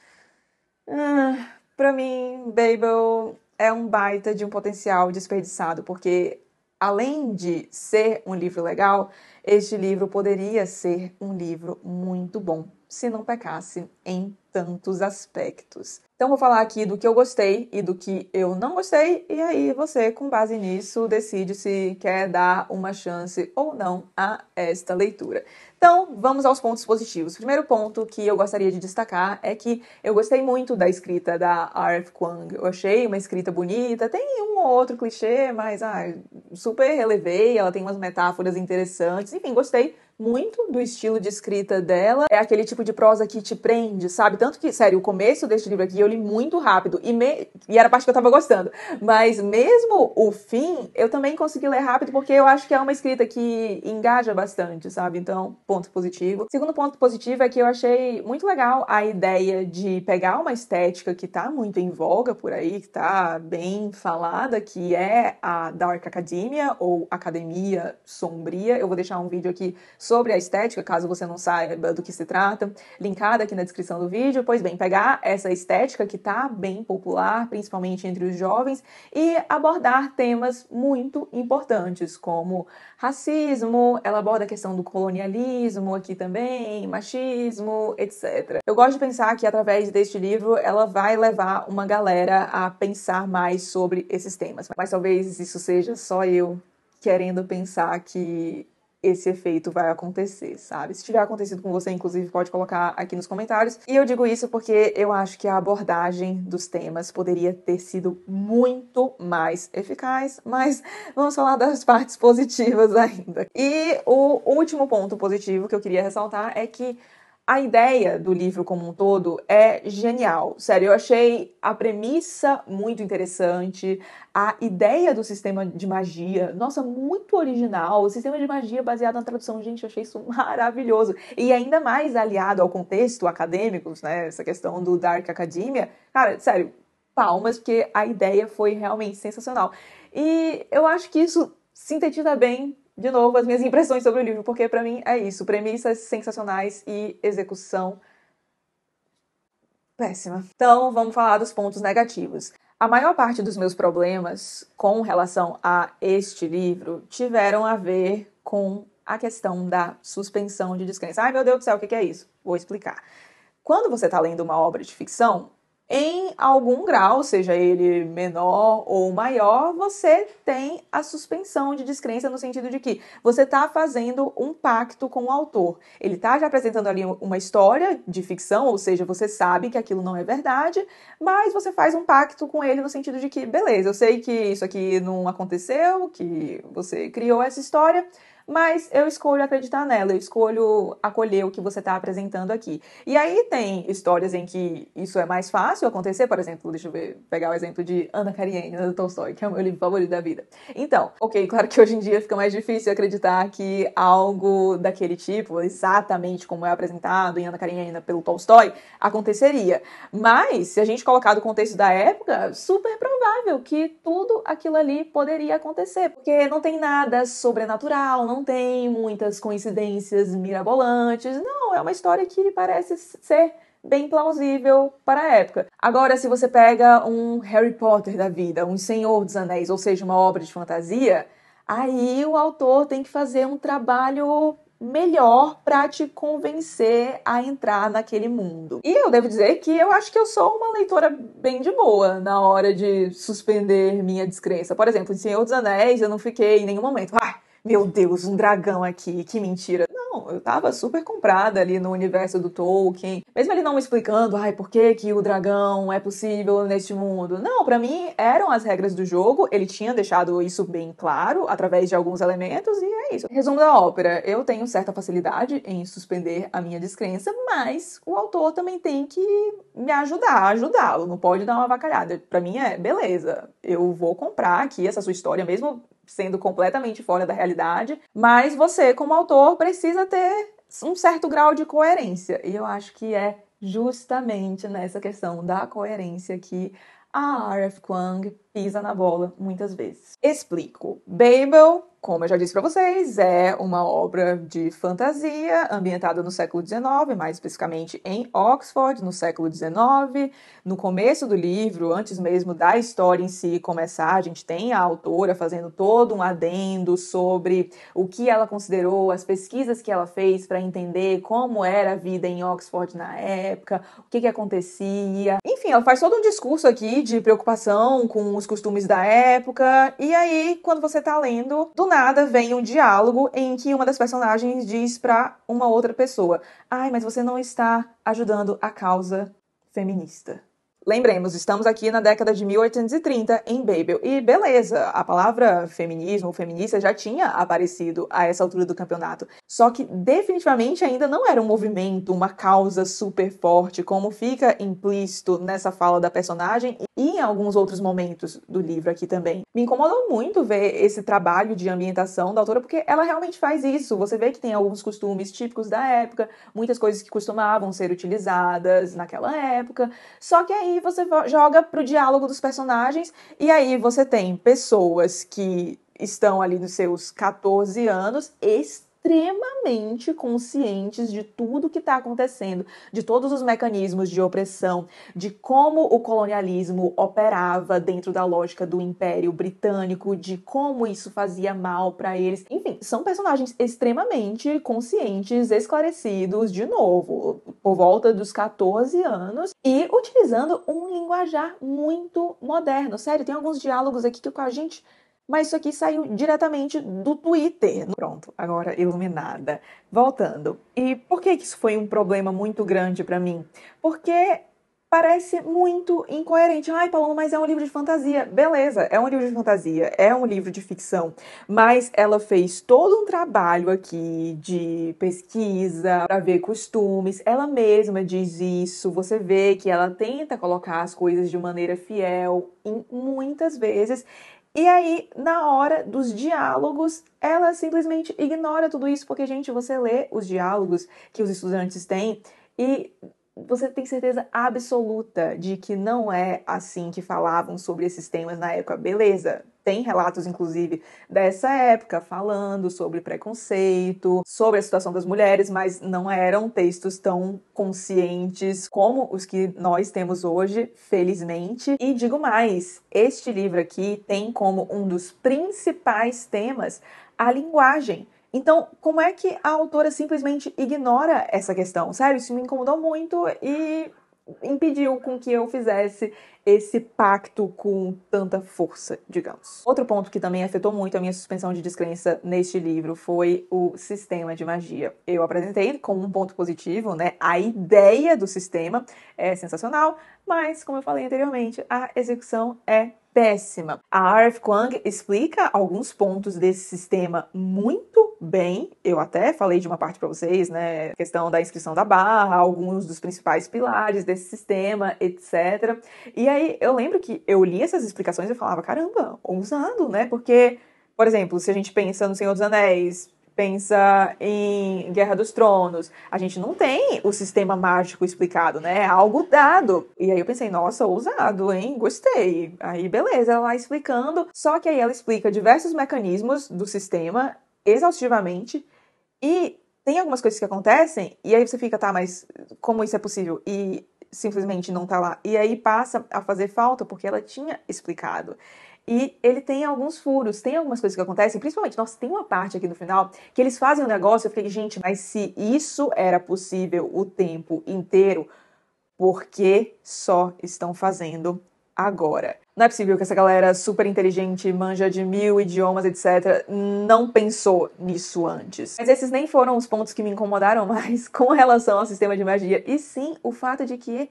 pra mim, Babel é um baita de um potencial desperdiçado, porque além de ser um livro legal, este livro poderia ser um livro muito bom, se não pecasse em tantos aspectos. Então vou falar aqui do que eu gostei e do que eu não gostei, e aí você, com base nisso, decide se quer dar uma chance ou não a esta leitura. Então, vamos aos pontos positivos. O primeiro ponto que eu gostaria de destacar é que eu gostei muito da escrita da R.F. Kuang. Eu achei uma escrita bonita, tem um ou outro clichê, mas super relevei, ela tem umas metáforas interessantes. Enfim, gostei muito do estilo de escrita dela. É aquele tipo de prosa que te prende, sabe? Tanto que, sério, o começo deste livro aqui eu li muito rápido e era a parte que eu tava gostando. Mas mesmo o fim, eu também consegui ler rápido porque eu acho que é uma escrita que engaja bastante, sabe? Então, ponto positivo. Segundo ponto positivo é que eu achei muito legal a ideia de pegar uma estética que tá muito em voga por aí, que tá bem falada, que é a Dark Academia ou Academia Sombria. Eu vou deixar um vídeo aqui sobre a estética, caso você não saiba do que se trata, linkado aqui na descrição do vídeo. Pois bem, pegar essa estética que tá bem popular, principalmente entre os jovens, e abordar temas muito importantes, como racismo, ela aborda a questão do colonialismo aqui também, machismo, etc. Eu gosto de pensar que através deste livro ela vai levar uma galera a pensar mais sobre esses temas, mas talvez isso seja só eu querendo pensar que esse efeito vai acontecer, sabe? Se tiver acontecido com você, inclusive, pode colocar aqui nos comentários. E eu digo isso porque eu acho que a abordagem dos temas poderia ter sido muito mais eficaz, mas vamos falar das partes positivas ainda. E o último ponto positivo que eu queria ressaltar é que a ideia do livro como um todo é genial. Sério, eu achei a premissa muito interessante, a ideia do sistema de magia, nossa, muito original. O sistema de magia baseado na tradução, gente, eu achei isso maravilhoso. E ainda mais aliado ao contexto acadêmico, né, essa questão do Dark Academia. Cara, sério, palmas, porque a ideia foi realmente sensacional. E eu acho que isso sintetiza bem, de novo, as minhas impressões sobre o livro, porque pra mim é isso, premissas sensacionais e execução péssima. Então, vamos falar dos pontos negativos. A maior parte dos meus problemas com relação a este livro tiveram a ver com a questão da suspensão de descrença. Ai, meu Deus do céu, o que é isso? Vou explicar. Quando você está lendo uma obra de ficção, em algum grau, seja ele menor ou maior, você tem a suspensão de descrença no sentido de que você está fazendo um pacto com o autor. Ele está já apresentando ali uma história de ficção, ou seja, você sabe que aquilo não é verdade, mas você faz um pacto com ele no sentido de que, beleza, eu sei que isso aqui não aconteceu, que você criou essa história, mas eu escolho acreditar nela, eu escolho acolher o que você está apresentando aqui. E aí tem histórias em que isso é mais fácil acontecer, por exemplo, deixa eu ver, pegar o exemplo de Anna Karenina, do Tolstói, que é o meu livro favorito da vida. Então, ok, claro que hoje em dia fica mais difícil acreditar que algo daquele tipo, exatamente como é apresentado em Anna Karenina pelo Tolstói, aconteceria. Mas, se a gente colocar do contexto da época, super provável que tudo aquilo ali poderia acontecer, porque não tem nada sobrenatural, não tem muitas coincidências mirabolantes, não, é uma história que parece ser bem plausível para a época. Agora, se você pega um Harry Potter da vida, um Senhor dos Anéis, ou seja, uma obra de fantasia, aí o autor tem que fazer um trabalho melhor para te convencer a entrar naquele mundo. E eu devo dizer que eu acho que eu sou uma leitora bem de boa na hora de suspender minha descrença. Por exemplo, em Senhor dos Anéis, eu não fiquei em nenhum momento, meu Deus, um dragão aqui, que mentira. Não, eu tava super comprada ali no universo do Tolkien. Mesmo ele não me explicando, por que que o dragão é possível neste mundo. Não, pra mim eram as regras do jogo, ele tinha deixado isso bem claro, através de alguns elementos, e é isso. Resumo da ópera, eu tenho certa facilidade em suspender a minha descrença, mas o autor também tem que me ajudá-lo, não pode dar uma avacalhada. Pra mim beleza, eu vou comprar aqui essa sua história, mesmo sendo completamente fora da realidade, mas você, como autor, precisa ter um certo grau de coerência. E eu acho que é justamente nessa questão da coerência que a R.F. Kuang pisa na bola muitas vezes. Explico. Babel, como eu já disse para vocês, é uma obra de fantasia ambientada no século XIX, mais especificamente em Oxford, no século XIX. No começo do livro, antes mesmo da história em si começar, a gente tem a autora fazendo todo um adendo sobre o que ela considerou, as pesquisas que ela fez para entender como era a vida em Oxford na época, o que acontecia. Enfim, ela faz todo um discurso aqui de preocupação com os costumes da época, e aí, quando você tá lendo, do nada vem um diálogo em que uma das personagens diz pra uma outra pessoa: mas você não está ajudando a causa feminista. Lembremos, estamos aqui na década de 1830 em Babel. E beleza, a palavra feminismo, feminista já tinha aparecido a essa altura do campeonato. Só que definitivamente ainda não era um movimento, uma causa super forte, como fica implícito nessa fala da personagem e em alguns outros momentos do livro aqui também. Me incomodou muito ver esse trabalho de ambientação da autora, porque ela realmente faz isso. Você vê que tem alguns costumes típicos da época, muitas coisas que costumavam ser utilizadas naquela época, só que aí você joga pro diálogo dos personagens e aí você tem pessoas que estão ali nos seus 14 anos extremamente conscientes de tudo que está acontecendo, de todos os mecanismos de opressão, de como o colonialismo operava dentro da lógica do Império Britânico, de como isso fazia mal para eles. Enfim, são personagens extremamente conscientes, esclarecidos, de novo, por volta dos 14 anos, e utilizando um linguajar muito moderno. Sério, tem alguns diálogos aqui que com a gente... Mas isso aqui saiu diretamente do Twitter. Pronto, agora iluminada. Voltando. E por que isso foi um problema muito grande pra mim? Porque parece muito incoerente. Paloma, mas é um livro de fantasia. Beleza, é um livro de fantasia, é um livro de ficção. Mas ela fez todo um trabalho aqui de pesquisa para ver costumes. Ela mesma diz isso. Você vê que ela tenta colocar as coisas de maneira fiel em muitas vezes. E aí, na hora dos diálogos, ela simplesmente ignora tudo isso, porque, gente, você lê os diálogos que os estudantes têm e você tem certeza absoluta de que não é assim que falavam sobre esses temas na época. Beleza, tem relatos, inclusive, dessa época, falando sobre preconceito, sobre a situação das mulheres, mas não eram textos tão conscientes como os que nós temos hoje, felizmente. E digo mais, este livro aqui tem como um dos principais temas a linguagem. Então, como é que a autora simplesmente ignora essa questão? Sério, isso me incomodou muito e impediu com que eu fizesse esse pacto com tanta força, digamos. Outro ponto que também afetou muito a minha suspensão de descrença neste livro foi o sistema de magia. Eu apresentei como um ponto positivo, né? A ideia do sistema é sensacional, mas, como eu falei anteriormente, a execução é péssima. A R.F. Kuang explica alguns pontos desse sistema muito bem. Eu até falei de uma parte para vocês, né? A questão da inscrição da barra, alguns dos principais pilares desse sistema, etc. E aí, eu lembro que eu li essas explicações e falava, caramba, ousado, né? Porque, por exemplo, se a gente pensa no Senhor dos Anéis, pensa em Guerra dos Tronos, a gente não tem o sistema mágico explicado, né? É algo dado. E aí eu pensei, nossa, ousado, hein? Gostei. Aí, beleza, ela lá explicando. Só que aí ela explica diversos mecanismos do sistema exaustivamente e tem algumas coisas que acontecem e aí você fica, tá, mas como isso é possível? E simplesmente não tá lá. E aí passa a fazer falta porque ela tinha explicado. E ele tem alguns furos, tem algumas coisas que acontecem, principalmente, nossa, tem uma parte aqui no final que eles fazem um negócio, eu fiquei, gente, mas se isso era possível o tempo inteiro, por que só estão fazendo agora. Não é possível que essa galera super inteligente, manja de 1000 idiomas, etc., não pensou nisso antes. Mas esses nem foram os pontos que me incomodaram mais com relação ao sistema de magia, e sim o fato de que,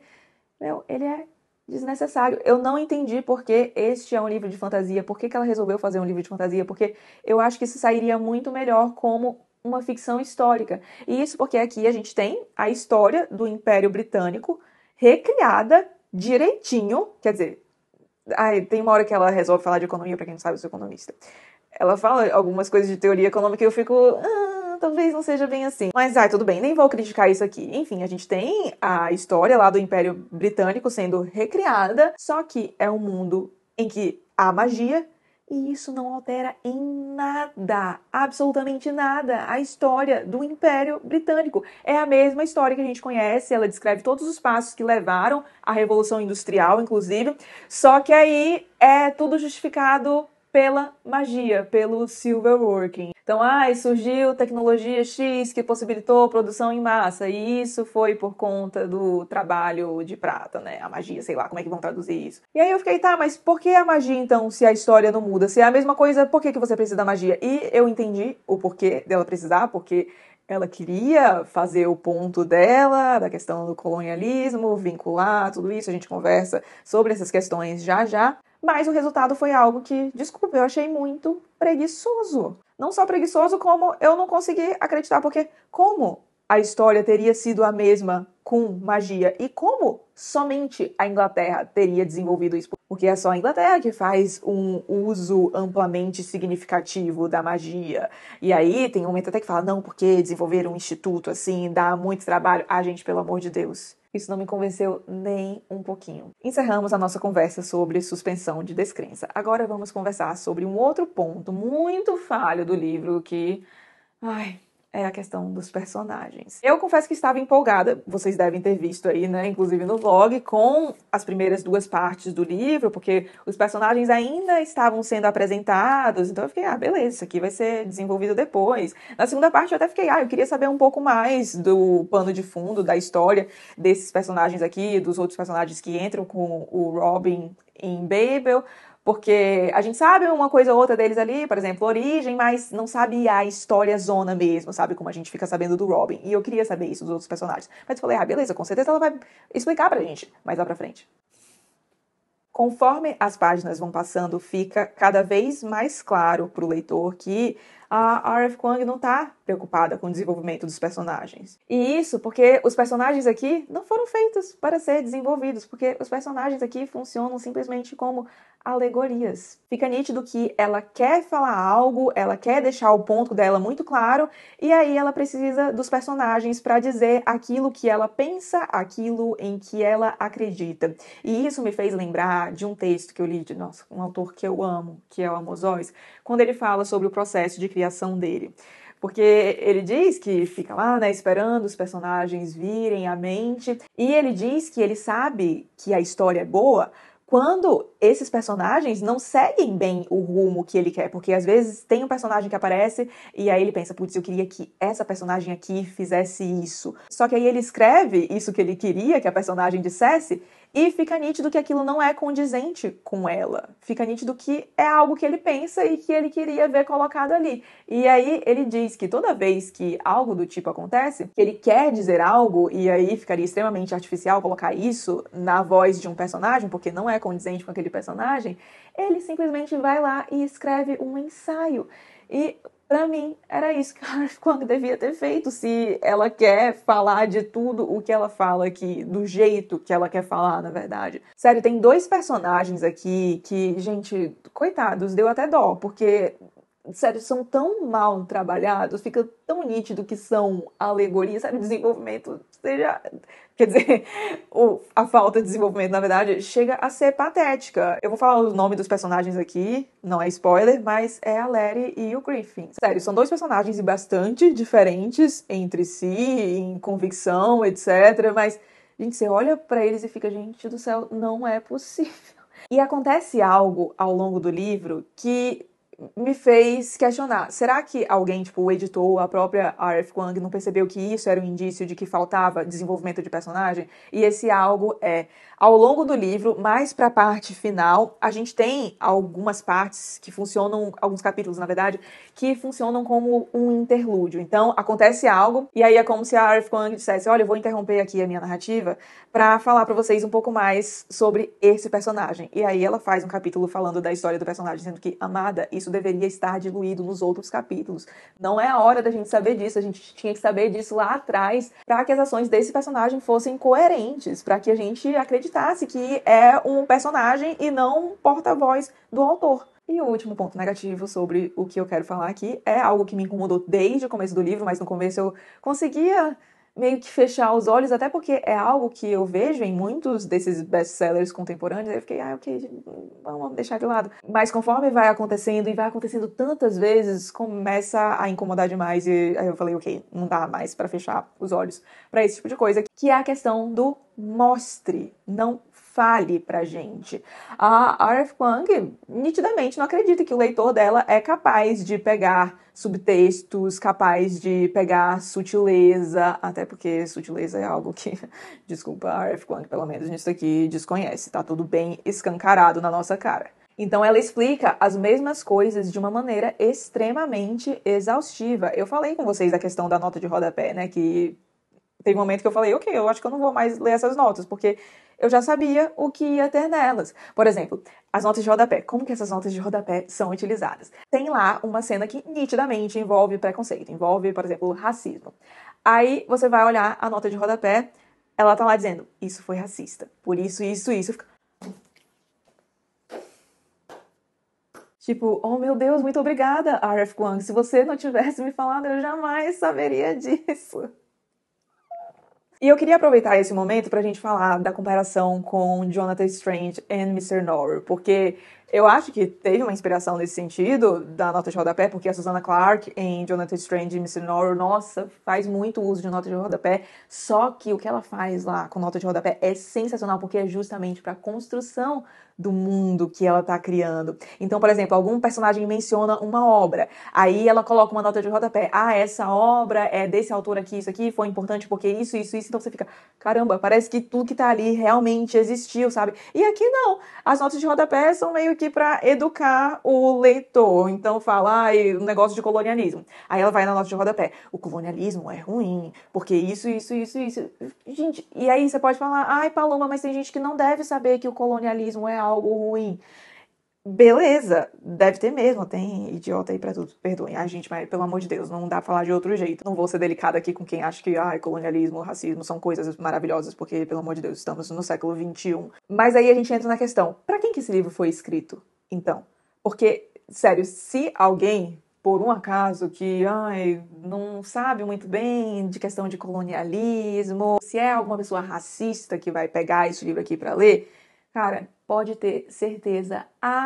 ele é desnecessário. Eu não entendi por que este é um livro de fantasia, por que ela resolveu fazer um livro de fantasia, porque eu acho que isso sairia muito melhor como uma ficção histórica. E isso porque aqui a gente tem a história do Império Britânico recriada direitinho, quer dizer, tem uma hora que ela resolve falar de economia, pra quem não sabe, eu sou economista. Ela fala algumas coisas de teoria econômica e eu fico, talvez não seja bem assim. Mas, tudo bem, nem vou criticar isso aqui. Enfim, a gente tem a história lá do Império Britânico sendo recriada, só que é um mundo em que há magia e isso não altera em nada, absolutamente nada, a história do Império Britânico. É a mesma história que a gente conhece, ela descreve todos os passos que levaram à Revolução Industrial, inclusive, só que aí é tudo justificado pela magia, pelo silverworking. Então, surgiu tecnologia X que possibilitou produção em massa, e isso foi por conta do trabalho de prata, né? A magia, sei lá, como é que vão traduzir isso? E aí eu fiquei, mas por que a magia, então, se a história não muda? Se é a mesma coisa, por que você precisa da magia? E eu entendi o porquê dela precisar, porque ela queria fazer o ponto dela, da questão do colonialismo, vincular tudo isso, a gente conversa sobre essas questões já. Mas o resultado foi algo que, desculpa, eu achei muito preguiçoso. Não só preguiçoso, como eu não consegui acreditar, porque como a história teria sido a mesma com magia e como somente a Inglaterra teria desenvolvido isso? Porque é só a Inglaterra que faz um uso amplamente significativo da magia. E aí tem um momento até que fala, não, porque desenvolver um instituto assim dá muito trabalho. Gente, pelo amor de Deus. Isso não me convenceu nem um pouquinho. Encerramos a nossa conversa sobre suspensão de descrença. Agora vamos conversar sobre um outro ponto muito falho do livro que... é a questão dos personagens. Eu confesso que estava empolgada, vocês devem ter visto aí, né, inclusive no vlog, com as primeiras 2 partes do livro, porque os personagens ainda estavam sendo apresentados, então eu fiquei, beleza, isso aqui vai ser desenvolvido depois. Na segunda parte eu até fiquei, eu queria saber um pouco mais do pano de fundo, da história desses personagens aqui, dos outros personagens que entram com o Robin em Babel, porque a gente sabe uma coisa ou outra deles ali, por exemplo, origem, mas não sabe a história zona mesmo, sabe? Como a gente fica sabendo do Robin. E eu queria saber isso dos outros personagens. Mas eu falei, beleza, com certeza ela vai explicar pra gente mais lá pra frente. Conforme as páginas vão passando, fica cada vez mais claro pro leitor que a R.F. Kuang não tá preocupada com o desenvolvimento dos personagens. E isso porque os personagens aqui não foram feitos para ser desenvolvidos, porque os personagens aqui funcionam simplesmente como alegorias. Fica nítido que ela quer falar algo, ela quer deixar o ponto dela muito claro, e aí ela precisa dos personagens para dizer aquilo que ela pensa, aquilo em que ela acredita. E isso me fez lembrar de um texto que eu li de um autor que eu amo, que é o Amos Oz, quando ele fala sobre o processo de criação dele. Porque ele diz que fica lá, né, esperando os personagens virem à mente, e ele diz que ele sabe que a história é boa quando esses personagens não seguem bem o rumo que ele quer, porque às vezes tem um personagem que aparece e aí ele pensa, putz, eu queria que essa personagem aqui fizesse isso. Só que aí ele escreve isso que ele queria que a personagem dissesse e fica nítido que aquilo não é condizente com ela. Fica nítido que é algo que ele pensa e que ele queria ver colocado ali. E aí ele diz que toda vez que algo do tipo acontece, que ele quer dizer algo e aí ficaria extremamente artificial colocar isso na voz de um personagem, porque não é condizente com aquele personagem, ele simplesmente vai lá e escreve um ensaio. E pra mim, era isso que a R.F. Kuang devia ter feito, se ela quer falar de tudo o que ela fala aqui, do jeito que ela quer falar, na verdade. Sério, tem 2 personagens aqui que, gente, coitados, deu até dó, porque, sério, são tão mal trabalhados, fica tão nítido que são alegorias, sabe, desenvolvimento, seja... Quer dizer, a falta de desenvolvimento, na verdade, chega a ser patética. Eu vou falar o nome dos personagens aqui, não é spoiler, mas é a Letty e o Griffin. Sério, são 2 personagens bastante diferentes entre si, em convicção, etc. Mas, gente, você olha pra eles e fica, gente do céu, não é possível. E acontece algo ao longo do livro que me fez questionar. Será que alguém, tipo o editor, a própria R.F. Kuang, não percebeu que isso era um indício de que faltava desenvolvimento de personagem? E esse algo ao longo do livro, mais pra parte final, a gente tem algumas partes que funcionam, alguns capítulos, na verdade, que funcionam como um interlúdio. Então, acontece algo, e aí é como se a R.F. Kuang dissesse, olha, eu vou interromper aqui a minha narrativa pra falar pra vocês um pouco mais sobre esse personagem. E aí ela faz um capítulo falando da história do personagem, dizendo que, amada, isso deveria estar diluído nos outros capítulos. Não é a hora da gente saber disso, a gente tinha que saber disso lá atrás, pra que as ações desse personagem fossem coerentes, pra que a gente acreditasse que é um personagem e não um porta-voz do autor. E o último ponto negativo sobre o que eu quero falar aqui é algo que me incomodou desde o começo do livro, mas no começo eu conseguia meio que fechar os olhos, até porque é algo que eu vejo em muitos desses best-sellers contemporâneos, aí eu fiquei, ok, vamos deixar de lado. Mas conforme vai acontecendo, e vai acontecendo tantas vezes, começa a incomodar demais, e aí eu falei, ok, não dá mais pra fechar os olhos pra esse tipo de coisa, que é a questão do mostre, não fale pra gente. A R.F. Kuang nitidamente não acredita que o leitor dela é capaz de pegar subtextos, capaz de pegar sutileza, até porque sutileza é algo que, desculpa, a R.F. Kuang, pelo menos nisso aqui, desconhece, tá tudo bem escancarado na nossa cara. Então ela explica as mesmas coisas de uma maneira extremamente exaustiva. Eu falei com vocês da questão da nota de rodapé, né, que teve um momento que eu falei, ok, eu acho que eu não vou mais ler essas notas, porque eu já sabia o que ia ter nelas. Por exemplo, as notas de rodapé. Como que essas notas de rodapé são utilizadas? Tem lá uma cena que nitidamente envolve preconceito, envolve, por exemplo, racismo. Aí você vai olhar a nota de rodapé, ela tá lá dizendo, isso foi racista, por isso, isso. Tipo, oh meu Deus, muito obrigada, R.F. Kuang. Se você não tivesse me falado, eu jamais saberia disso. E eu queria aproveitar esse momento pra gente falar da comparação com Jonathan Strange e Mr. Norrell, porque eu acho que teve uma inspiração nesse sentido da nota de rodapé, porque a Susanna Clarke em Jonathan Strange e Mr. Norrell, nossa, faz muito uso de nota de rodapé, só que o que ela faz lá com nota de rodapé é sensacional, porque é justamente pra construção do mundo que ela tá criando. Então, por exemplo, algum personagem menciona uma obra, aí ela coloca uma nota de rodapé. Ah, essa obra é desse autor aqui, isso aqui foi importante porque isso. Então você fica, caramba, parece que tudo que tá ali realmente existiu, sabe? E aqui não. As notas de rodapé são meio que pra educar o leitor. Então fala, um negócio de colonialismo. Aí ela vai na nota de rodapé. O colonialismo é ruim, porque isso. Gente, e aí você pode falar, ai, Paloma, mas tem gente que não deve saber que o colonialismo é algo ruim. Beleza, deve ter mesmo, tem idiota aí pra tudo, perdoem a gente, mas pelo amor de Deus, não dá pra falar de outro jeito. Não vou ser delicada aqui com quem acha que colonialismo, racismo são coisas maravilhosas, porque pelo amor de Deus, estamos no século XXI. Mas aí a gente entra na questão, pra quem que esse livro foi escrito, então? Porque, sério, se alguém, por um acaso, que não sabe muito bem de questão de colonialismo, se é alguma pessoa racista que vai pegar esse livro aqui pra ler, cara, pode ter certeza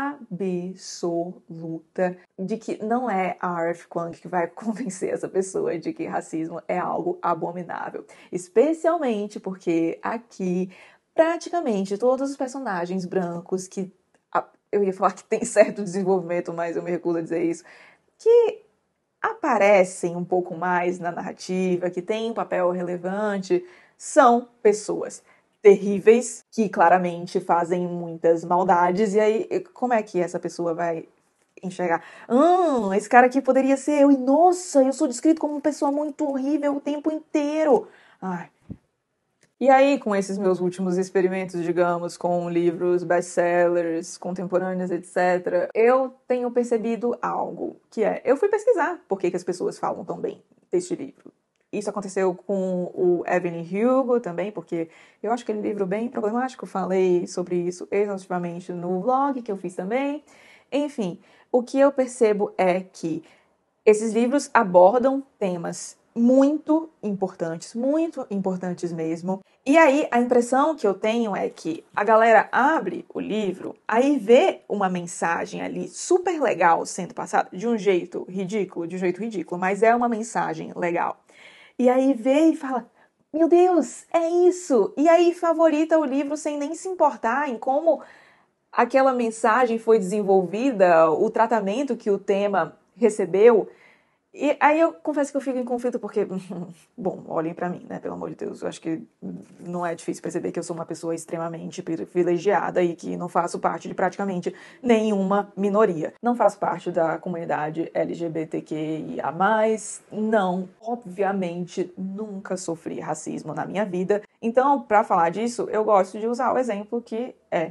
absoluta de que não é a R.F. Kuang que vai convencer essa pessoa de que racismo é algo abominável. Especialmente porque aqui, praticamente todos os personagens brancos que... eu ia falar que tem certo desenvolvimento, mas eu me recuso a dizer isso. Que aparecem um pouco mais na narrativa, que têm um papel relevante, são pessoas terríveis, que claramente fazem muitas maldades, e aí como é que essa pessoa vai enxergar? Esse cara aqui poderia ser eu, e nossa, eu sou descrito como uma pessoa muito horrível o tempo inteiro. Ai. E aí, com esses meus últimos experimentos, digamos, com livros best-sellers, contemporâneos, etc., eu tenho percebido algo, que eu fui pesquisar por que as pessoas falam tão bem deste livro. Isso aconteceu com o Evelyn Hugo também, porque eu acho aquele livro bem problemático. Falei sobre isso exaustivamente no vlog que eu fiz também. Enfim, o que eu percebo é que esses livros abordam temas muito importantes mesmo. E aí, a impressão que eu tenho é que a galera abre o livro, aí vê uma mensagem ali super legal sendo passada, de um jeito ridículo, mas é uma mensagem legal. E aí vê e fala, meu Deus, é isso! E aí favorita o livro sem nem se importar em como aquela mensagem foi desenvolvida, o tratamento que o tema recebeu. E aí eu confesso que eu fico em conflito porque, bom, olhem pra mim, né, pelo amor de Deus, eu acho que não é difícil perceber que eu sou uma pessoa extremamente privilegiada e que não faço parte de praticamente nenhuma minoria. Não faço parte da comunidade LGBTQIA+, não, obviamente, nunca sofri racismo na minha vida. Então, pra falar disso, eu gosto de usar o exemplo que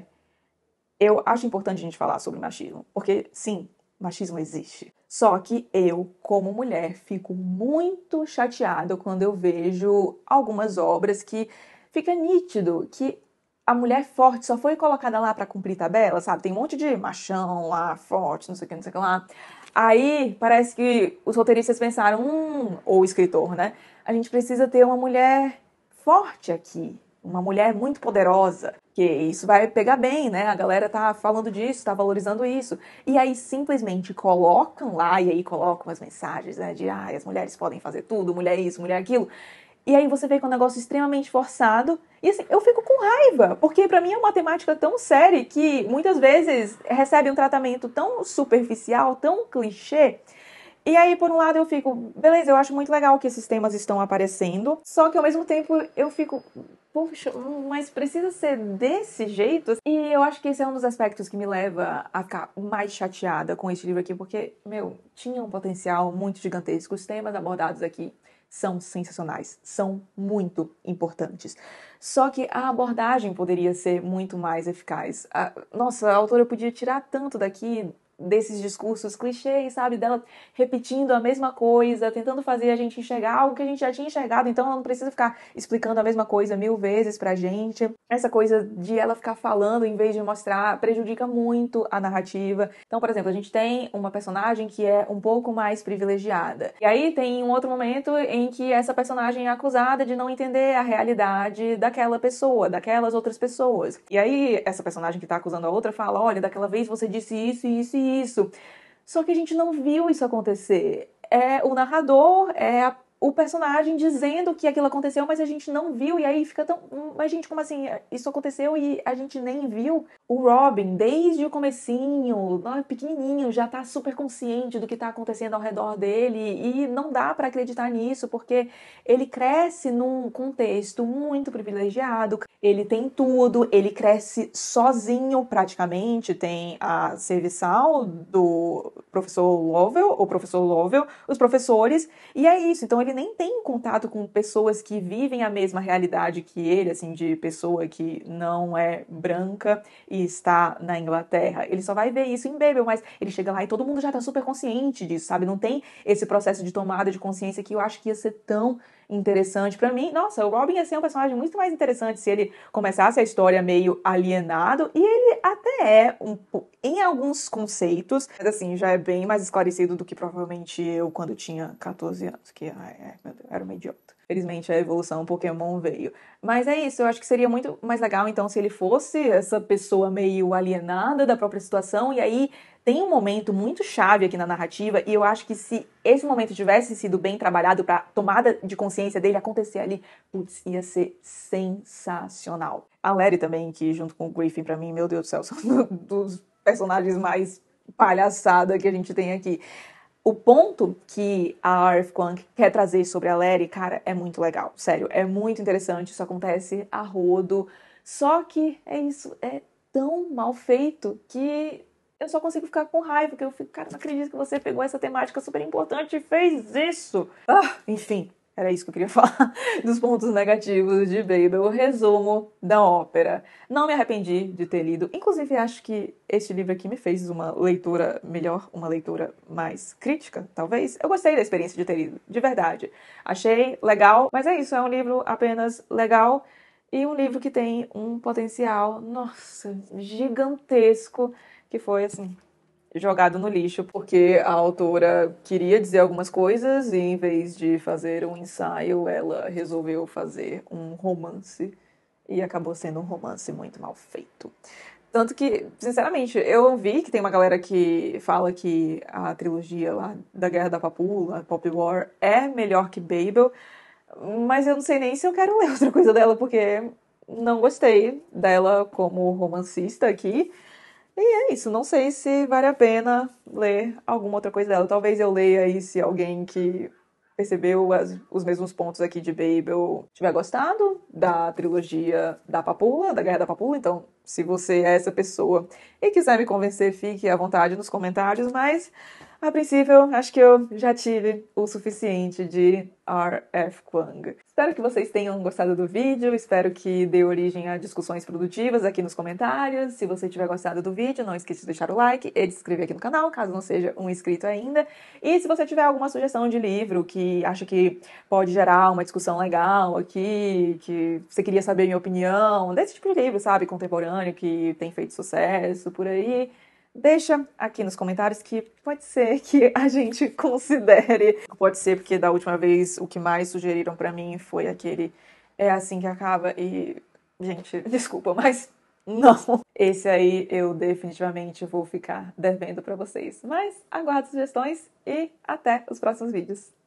eu acho importante a gente falar sobre machismo, porque sim, machismo existe. Só que eu, como mulher, fico muito chateada quando eu vejo algumas obras que fica nítido que a mulher forte só foi colocada lá pra cumprir tabela, sabe? Tem um monte de machão lá, forte, não sei o que, não sei o que lá. Aí parece que os roteiristas pensaram, ou o escritor, né? A gente precisa ter uma mulher forte aqui, uma mulher muito poderosa, que isso vai pegar bem, né? A galera tá falando disso, tá valorizando isso. E aí simplesmente colocam lá, e aí colocam as mensagens, né? De, as mulheres podem fazer tudo, mulher isso, mulher aquilo. E aí você vê que é um negócio extremamente forçado. E assim, eu fico com raiva, porque pra mim é uma temática tão séria que muitas vezes recebe um tratamento tão superficial, tão clichê. E aí, por um lado, eu fico, beleza, eu acho muito legal que esses temas estão aparecendo, só que ao mesmo tempo eu fico, poxa, mas precisa ser desse jeito? E eu acho que esse é um dos aspectos que me leva a ficar mais chateada com esse livro aqui, porque, tinha um potencial muito gigantesco. Os temas abordados aqui são sensacionais, são muito importantes. Só que a abordagem poderia ser muito mais eficaz. Nossa, a autora podia tirar tanto daqui, desses discursos clichês, sabe? Dela repetindo a mesma coisa, tentando fazer a gente enxergar algo que a gente já tinha enxergado, então ela não precisa ficar explicando a mesma coisa 1000 vezes pra gente. Essa coisa de ela ficar falando em vez de mostrar prejudica muito a narrativa. Então, por exemplo, a gente tem uma personagem que é um pouco mais privilegiada. E aí tem um outro momento em que essa personagem é acusada de não entender a realidade daquela pessoa, daquelas outras pessoas. E aí essa personagem que tá acusando a outra fala, olha, daquela vez você disse isso, isso e isso. Só que a gente não viu isso acontecer. É o narrador, o personagem dizendo que aquilo aconteceu, mas a gente não viu, e aí fica tão... Mas, gente, como assim? Isso aconteceu e a gente nem viu? O Robin, desde o comecinho, pequenininho, já tá super consciente do que tá acontecendo ao redor dele, e não dá pra acreditar nisso, porque ele cresce num contexto muito privilegiado, ele tem tudo, ele cresce sozinho praticamente, tem a serviçal do professor Lovell, o professor Lovell, os professores, e é isso. Então ele nem tem contato com pessoas que vivem a mesma realidade que ele, assim, de pessoa que não é branca e está na Inglaterra. Ele só vai ver isso em Babel, mas ele chega lá e todo mundo já tá super consciente disso, sabe? Não tem esse processo de tomada de consciência que eu acho que ia ser tão interessante pra mim. Nossa, o Robin ia ser um personagem muito mais interessante se ele começasse a história meio alienado, e ele até é em alguns conceitos, mas assim, já é bem mais esclarecido do que provavelmente eu quando tinha 14 anos, que era uma idiota. Felizmente a evolução Pokémon veio. Mas é isso, eu acho que seria muito mais legal então se ele fosse essa pessoa meio alienada da própria situação, e aí tem um momento muito chave aqui na narrativa, e eu acho que se esse momento tivesse sido bem trabalhado pra tomada de consciência dele acontecer ali, putz, ia ser sensacional. A Letty também, que junto com o Griffin, pra mim, meu Deus do céu, são dos personagens mais palhaçada que a gente tem aqui. O ponto que a R.F. Kuang quer trazer sobre a Letty, cara, é muito legal. Sério, é muito interessante, isso acontece a rodo. Só que é isso, é tão mal feito que eu só consigo ficar com raiva, porque eu fico, cara, não acredito que você pegou essa temática super importante e fez isso. Enfim, era isso que eu queria falar dos pontos negativos de Babel, o resumo da ópera. Não me arrependi de ter lido, inclusive acho que este livro aqui me fez uma leitura melhor, uma leitura mais crítica, talvez. Eu gostei da experiência de ter lido, de verdade. Achei legal, mas é isso, é um livro apenas legal e um livro que tem um potencial, nossa, gigantesco, que foi, assim, jogado no lixo, porque a autora queria dizer algumas coisas e, em vez de fazer um ensaio, ela resolveu fazer um romance e acabou sendo um romance muito mal feito. Tanto que, sinceramente, eu vi que tem uma galera que fala que a trilogia lá da Guerra da Papula, Poppy War, é melhor que Babel, mas eu não sei nem se eu quero ler outra coisa dela, porque não gostei dela como romancista aqui. E é isso, não sei se vale a pena ler alguma outra coisa dela. Talvez eu leia aí se alguém que percebeu os mesmos pontos aqui de Babel tiver gostado da trilogia da Papula, da Guerra da Papula. Então, se você é essa pessoa e quiser me convencer, fique à vontade nos comentários, mas a princípio, acho que eu já tive o suficiente de R.F. Kuang. Espero que vocês tenham gostado do vídeo, espero que dê origem a discussões produtivas aqui nos comentários. Se você tiver gostado do vídeo, não esqueça de deixar o like e de se inscrever aqui no canal, caso não seja um inscrito ainda. E se você tiver alguma sugestão de livro que acha que pode gerar uma discussão legal aqui, que você queria saber minha opinião, desse tipo de livro, sabe, contemporâneo, que tem feito sucesso por aí, deixa aqui nos comentários que pode ser que a gente considere. Pode ser porque da última vez o que mais sugeriram pra mim foi aquele É Assim Que Acaba e, gente, desculpa, mas não. Esse aí eu definitivamente vou ficar devendo pra vocês. Mas aguardo sugestões e até os próximos vídeos.